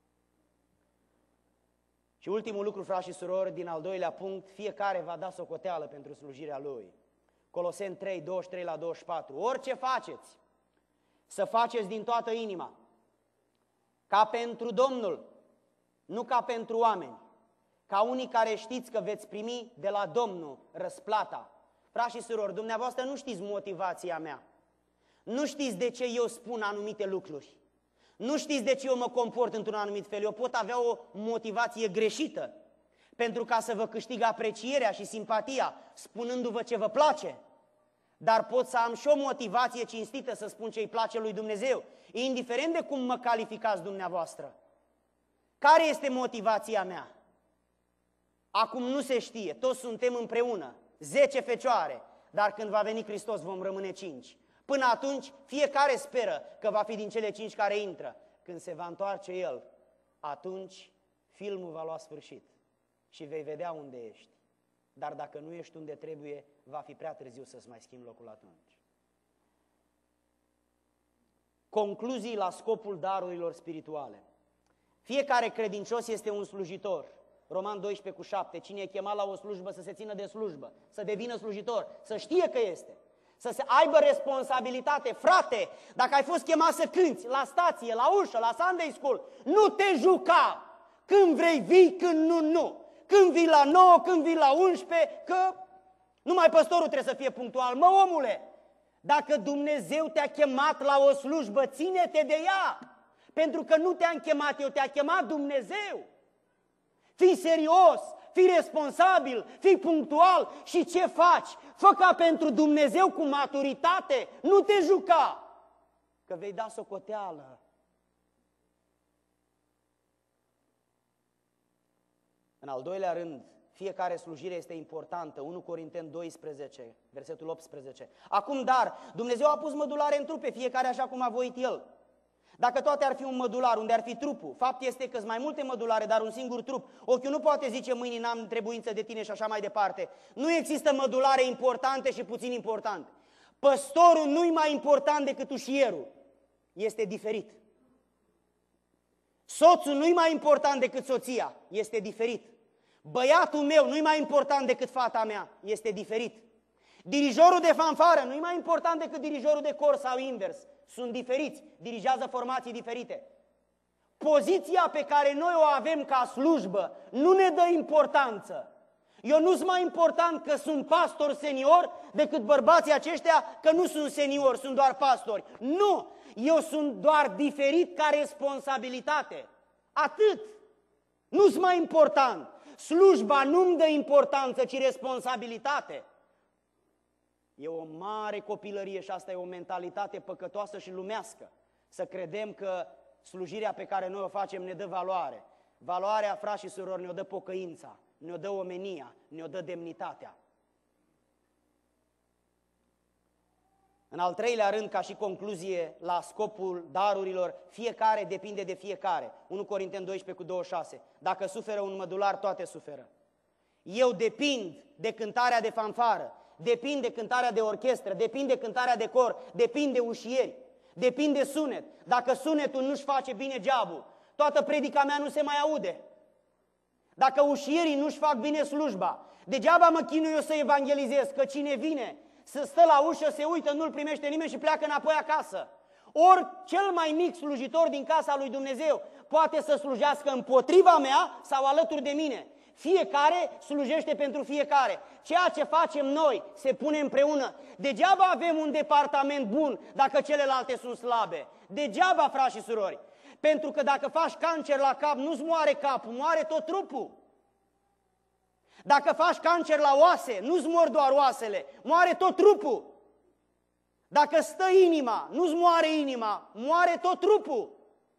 Speaker 3: Și ultimul lucru, frați și surori, din al doilea punct, fiecare va da socoteală pentru slujirea lui. Coloseni trei, douăzeci și trei la douăzeci și patru. Orice faceți, să faceți din toată inima, ca pentru Domnul, nu ca pentru oameni, ca unii care știți că veți primi de la Domnul răsplata. Frați și surori, dumneavoastră nu știți motivația mea, nu știți de ce eu spun anumite lucruri, nu știți de ce eu mă comport într-un anumit fel. Eu pot avea o motivație greșită, pentru ca să vă câștig aprecierea și simpatia, spunându-vă ce vă place. Dar pot să am și o motivație cinstită să spun ce îi place lui Dumnezeu, indiferent de cum mă calificați dumneavoastră. Care este motivația mea? Acum nu se știe, toți suntem împreună, zece fecioare, dar când va veni Hristos vom rămâne cinci. Până atunci, fiecare speră că va fi din cele cinci care intră. Când se va întoarce El, atunci filmul va lua sfârșit și vei vedea unde ești. Dar dacă nu ești unde trebuie, va fi prea târziu să-ți mai schimbi locul atunci. Concluzii la scopul darurilor spirituale. Fiecare credincios este un slujitor. Roman doisprezece cu șapte. Cine e chemat la o slujbă să se țină de slujbă, să devină slujitor, să știe că este, să se aibă responsabilitate. Frate, dacă ai fost chemat să cânți la stație, la ușă, la Sunday School, nu te juca! Când vrei vii, când nu, nu. Când vii la nouă, când vii la unsprezece, că numai păstorul trebuie să fie punctual. Mă, omule, dacă Dumnezeu te-a chemat la o slujbă, ține-te de ea. Pentru că nu te-am chemat eu, te-a chemat Dumnezeu. Fii serios, fii responsabil, fii punctual și ce faci? Fă ca pentru Dumnezeu cu maturitate, nu te juca, că vei da socoteală. În al doilea rând, fiecare slujire este importantă. unu Corinteni doisprezece, versetul optsprezece. Acum, dar, Dumnezeu a pus mădulare în trup pe fiecare așa cum a voit El. Dacă toate ar fi un mădular, unde ar fi trupul, fapt este că sunt mai multe mădulare, dar un singur trup. Ochiul nu poate zice mâinii n-am trebuință de tine și așa mai departe. Nu există mădulare importante și puțin importante. Păstorul nu-i mai important decât ușierul. Este diferit. Soțul nu-i mai important decât soția. Este diferit. Băiatul meu nu-i mai important decât fata mea. Este diferit. Dirijorul de fanfară nu-i mai important decât dirijorul de cor sau invers. Sunt diferiți, dirigează formații diferite. Poziția pe care noi o avem ca slujbă nu ne dă importanță. Eu nu sunt mai important că sunt pastor senior decât bărbații aceștia că nu sunt senior, sunt doar pastori. Nu! Eu sunt doar diferit ca responsabilitate. Atât! Nu sunt mai important. Slujba nu-mi dă importanță, ci responsabilitate. E o mare copilărie și asta e o mentalitate păcătoasă și lumească. Să credem că slujirea pe care noi o facem ne dă valoare. Valoarea, frați și surori, ne-o dă pocăința, ne-o dă omenia, ne-o dă demnitatea. În al treilea rând, ca și concluzie la scopul darurilor, fiecare depinde de fiecare. unu Corinteni doisprezece cu douăzeci și șase. Dacă suferă un mădular, toate suferă. Eu depind de cântarea de fanfară, depind de cântarea de orchestră, depind de cântarea de cor, depind de ușieri, depind de sunet. Dacă sunetul nu-și face bine geabul, toată predica mea nu se mai aude. Dacă ușierii nu-și fac bine slujba, degeaba mă chinui eu să evangelizez, că cine vine să stă la ușă, se uită, nu-l primește nimeni și pleacă înapoi acasă. Ori cel mai mic slujitor din casa lui Dumnezeu poate să slujească împotriva mea sau alături de mine. Fiecare slujește pentru fiecare. Ceea ce facem noi se pune împreună. Degeaba avem un departament bun dacă celelalte sunt slabe. Degeaba, frați și surori. Pentru că dacă faci cancer la cap, nu-ți moare capul, moare tot trupul. Dacă faci cancer la oase, nu-ți mor doar oasele, moare tot trupul. Dacă stă inima, nu-ți moare inima, moare tot trupul.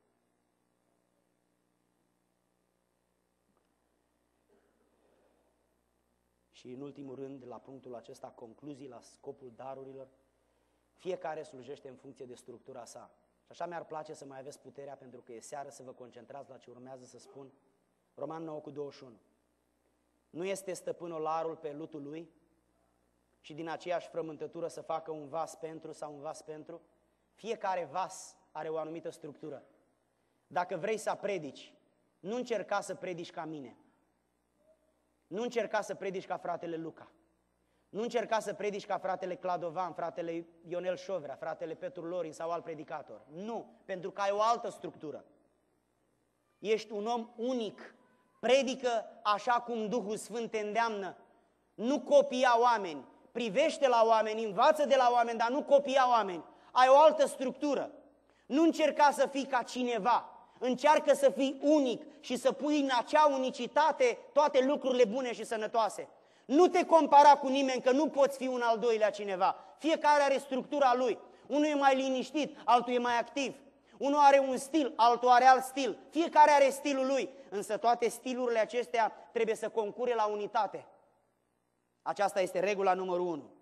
Speaker 3: Și în ultimul rând, la punctul acesta, concluzii la scopul darurilor, fiecare slujește în funcție de structura sa. Și așa mi-ar place să mai aveți puterea, pentru că e seară, să vă concentrați la ce urmează să spun. Roman nouă cu douăzeci și unu. Nu este stăpânul larul pe lutul lui și din aceeași frământătură să facă un vas pentru sau un vas pentru? Fiecare vas are o anumită structură. Dacă vrei să predici, nu încerca să predici ca mine. Nu încerca să predici ca fratele Luca. Nu încerca să predici ca fratele Cladovan, fratele Ionel Șovrea, fratele Petru Lorin sau alt predicator. Nu, pentru că ai o altă structură. Ești un om unic. Predică așa cum Duhul Sfânt te îndeamnă. Nu copia oameni. Privește la oameni, învață de la oameni, dar nu copia oameni. Ai o altă structură. Nu încerca să fii ca cineva. Încearcă să fii unic și să pui în acea unicitate toate lucrurile bune și sănătoase. Nu te compara cu nimeni, că nu poți fi un al doilea cineva. Fiecare are structura lui. Unul e mai liniștit, altul e mai activ. Unul are un stil, altul are alt stil. Fiecare are stilul lui, însă toate stilurile acestea trebuie să concure la unitate. Aceasta este regula numărul unu.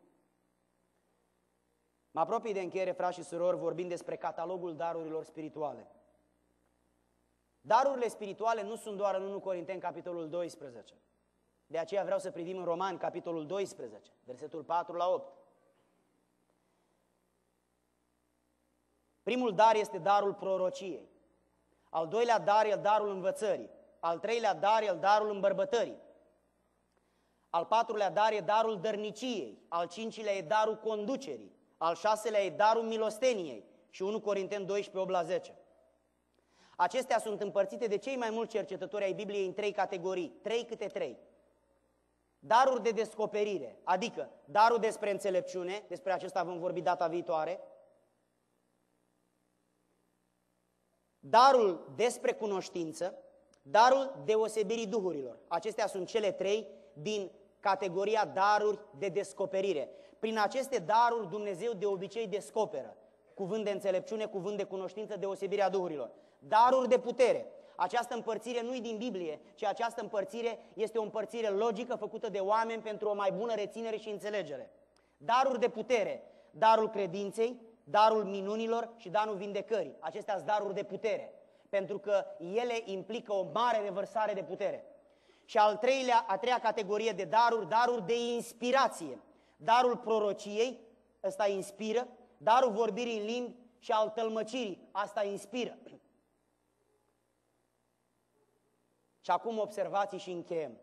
Speaker 3: Mă apropii de încheiere, frați și surori, vorbind despre catalogul darurilor spirituale. Darurile spirituale nu sunt doar în unu Corinteni, capitolul doisprezece. De aceea vreau să privim în Romani, capitolul doisprezece, versetul patru la opt. Primul dar este darul prorociei. Al doilea dar e darul învățării. Al treilea dar e darul îmbărbătării. Al patrulea dar e darul dărniciei. Al cincilea e darul conducerii. Al șaselea e darul milosteniei. Și unu Corinteni doisprezece, opt la zece. Acestea sunt împărțite de cei mai mulți cercetători ai Bibliei în trei categorii, trei câte trei. Daruri de descoperire, adică darul despre înțelepciune, despre acesta vom vorbi data viitoare, darul despre cunoștință, darul deosebirii duhurilor. Acestea sunt cele trei din categoria daruri de descoperire. Prin aceste daruri Dumnezeu de obicei descoperă cuvânt de înțelepciune, cuvânt de cunoștință, deosebirea duhurilor. Daruri de putere. Această împărțire nu e din Biblie, ci această împărțire este o împărțire logică făcută de oameni pentru o mai bună reținere și înțelegere. Daruri de putere. Darul credinței, darul minunilor și darul vindecării. Acestea sunt daruri de putere, pentru că ele implică o mare revărsare de putere. Și al treilea, a treia categorie de daruri, daruri de inspirație. Darul prorociei, ăsta inspiră, darul vorbirii în limbi și al tălmăcirii, asta inspiră. Și acum observați și încheiem.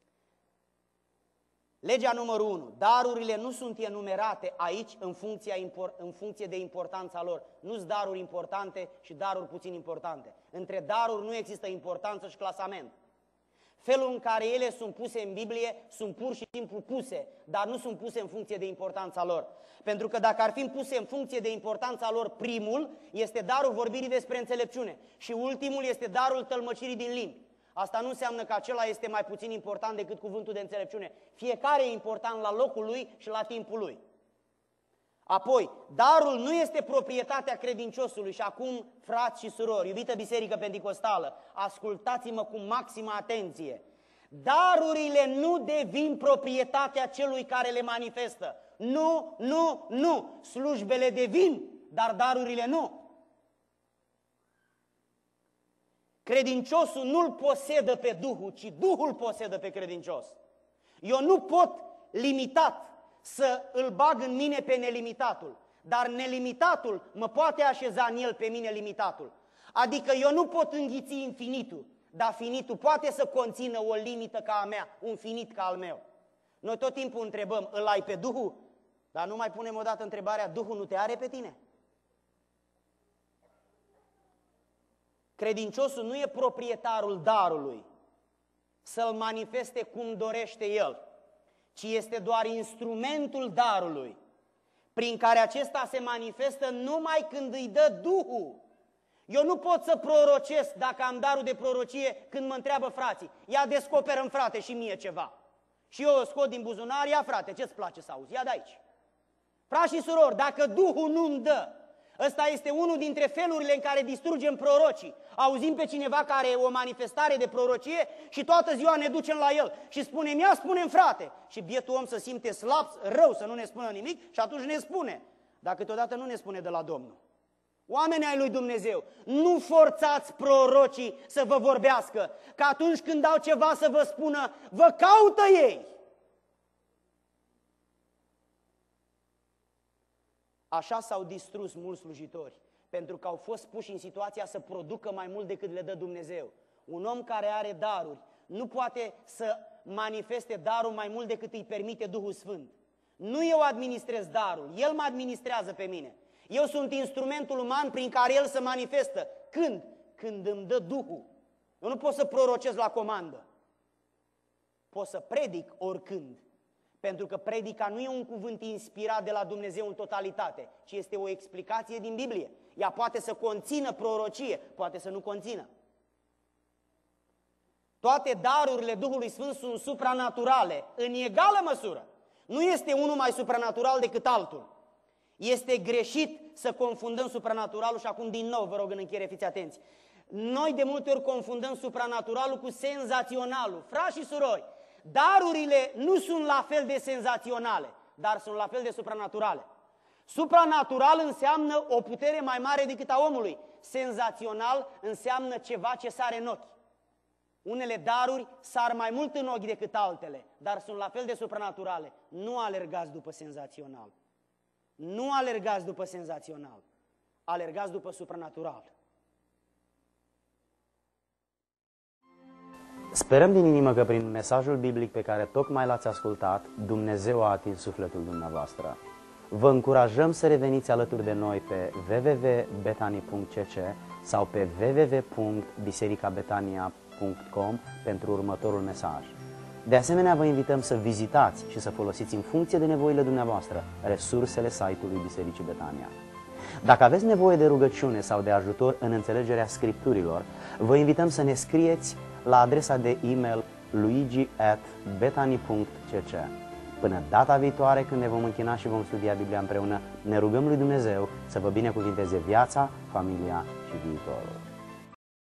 Speaker 3: Legea numărul unu. Darurile nu sunt enumerate aici în funcție, în funcție de importanța lor. Nu sunt daruri importante și daruri puțin importante. Între daruri nu există importanță și clasament. Felul în care ele sunt puse în Biblie sunt pur și simplu puse, dar nu sunt puse în funcție de importanța lor. Pentru că dacă ar fi puse în funcție de importanța lor, primul este darul vorbirii despre înțelepciune și ultimul este darul tălmăcirii din limbi. Asta nu înseamnă că acela este mai puțin important decât cuvântul de înțelepciune. Fiecare e important la locul lui și la timpul lui. Apoi, darul nu este proprietatea credinciosului. Și acum, frați și surori, iubită Biserică Penticostală, ascultați-mă cu maximă atenție. Darurile nu devin proprietatea celui care le manifestă. Nu, nu, nu. Slujbele devin, dar darurile nu. Credinciosul nu-l posedă pe Duhul, ci Duhul posedă pe credincios. Eu nu pot limitat să îl bag în mine pe nelimitatul, dar nelimitatul mă poate așeza în el pe mine limitatul. Adică eu nu pot înghiți infinitul, dar finitul poate să conțină o limită ca a mea, un finit ca al meu. Noi tot timpul întrebăm, îl ai pe Duhul? Dar nu mai punem odată întrebarea, Duhul nu te are pe tine? Credinciosul nu e proprietarul darului să-l manifeste cum dorește el, ci este doar instrumentul darului, prin care acesta se manifestă numai când îi dă Duhul. Eu nu pot să prorocesc dacă am darul de prorocie când mă întreabă frații. Ia descoperă-mi, frate, și mie ceva. Și eu o scot din buzunar, ia, frate, ce-ți place să auzi? Ia de aici. Frați și surori, dacă Duhul nu-mi dă, ăsta este unul dintre felurile în care distrugem prorocii. Auzim pe cineva care are o manifestare de prorocie și toată ziua ne ducem la el și spunem, ia, spunem, frate. Și bietul om să simte slab, rău, să nu ne spună nimic și atunci ne spune. Dar câteodată nu ne spune de la Domnul. Oamenii ai lui Dumnezeu, nu forțați prorocii să vă vorbească, că atunci când au ceva să vă spună, vă caută ei. Așa s-au distrus mulți slujitori, pentru că au fost puși în situația să producă mai mult decât le dă Dumnezeu. Un om care are daruri nu poate să manifeste darul mai mult decât îi permite Duhul Sfânt. Nu eu administrez darul, El mă administrează pe mine. Eu sunt instrumentul uman prin care El se manifestă. Când? Când îmi dă Duhul. Eu nu pot să prorocesc la comandă. Pot să predic oricând. Pentru că predica nu e un cuvânt inspirat de la Dumnezeu în totalitate, ci este o explicație din Biblie. Ea poate să conțină prorocie, poate să nu conțină. Toate darurile Duhului Sfânt sunt supranaturale, în egală măsură. Nu este unul mai supranatural decât altul. Este greșit să confundăm supranaturalul și acum din nou, vă rog, în încheiere, fiți atenți. Noi de multe ori confundăm supranaturalul cu senzaționalul. Frați și surori, darurile nu sunt la fel de senzaționale, dar sunt la fel de supranaturale. Supranatural înseamnă o putere mai mare decât a omului. Senzațional înseamnă ceva ce sare în ochi. Unele daruri sar mai mult în ochi decât altele, dar sunt la fel de supranaturale. Nu alergați după senzațional. Nu alergați după senzațional. Alergați după supranatural.
Speaker 1: Sperăm din inimă că prin mesajul biblic pe care tocmai l-ați ascultat, Dumnezeu a atins sufletul dumneavoastră. Vă încurajăm să reveniți alături de noi pe w w w punct betani punct c c sau pe w w w punct biserica betania punct com pentru următorul mesaj. De asemenea, vă invităm să vizitați și să folosiți în funcție de nevoile dumneavoastră resursele site-ului Bisericii Betania. Dacă aveți nevoie de rugăciune sau de ajutor în înțelegerea Scripturilor, vă invităm să ne scrieți la adresa de e-mail luigi at betani punct c c. Până data viitoare, când ne vom închina și vom studia Biblia împreună, ne rugăm lui Dumnezeu să vă binecuvinteze viața, familia și viitorul.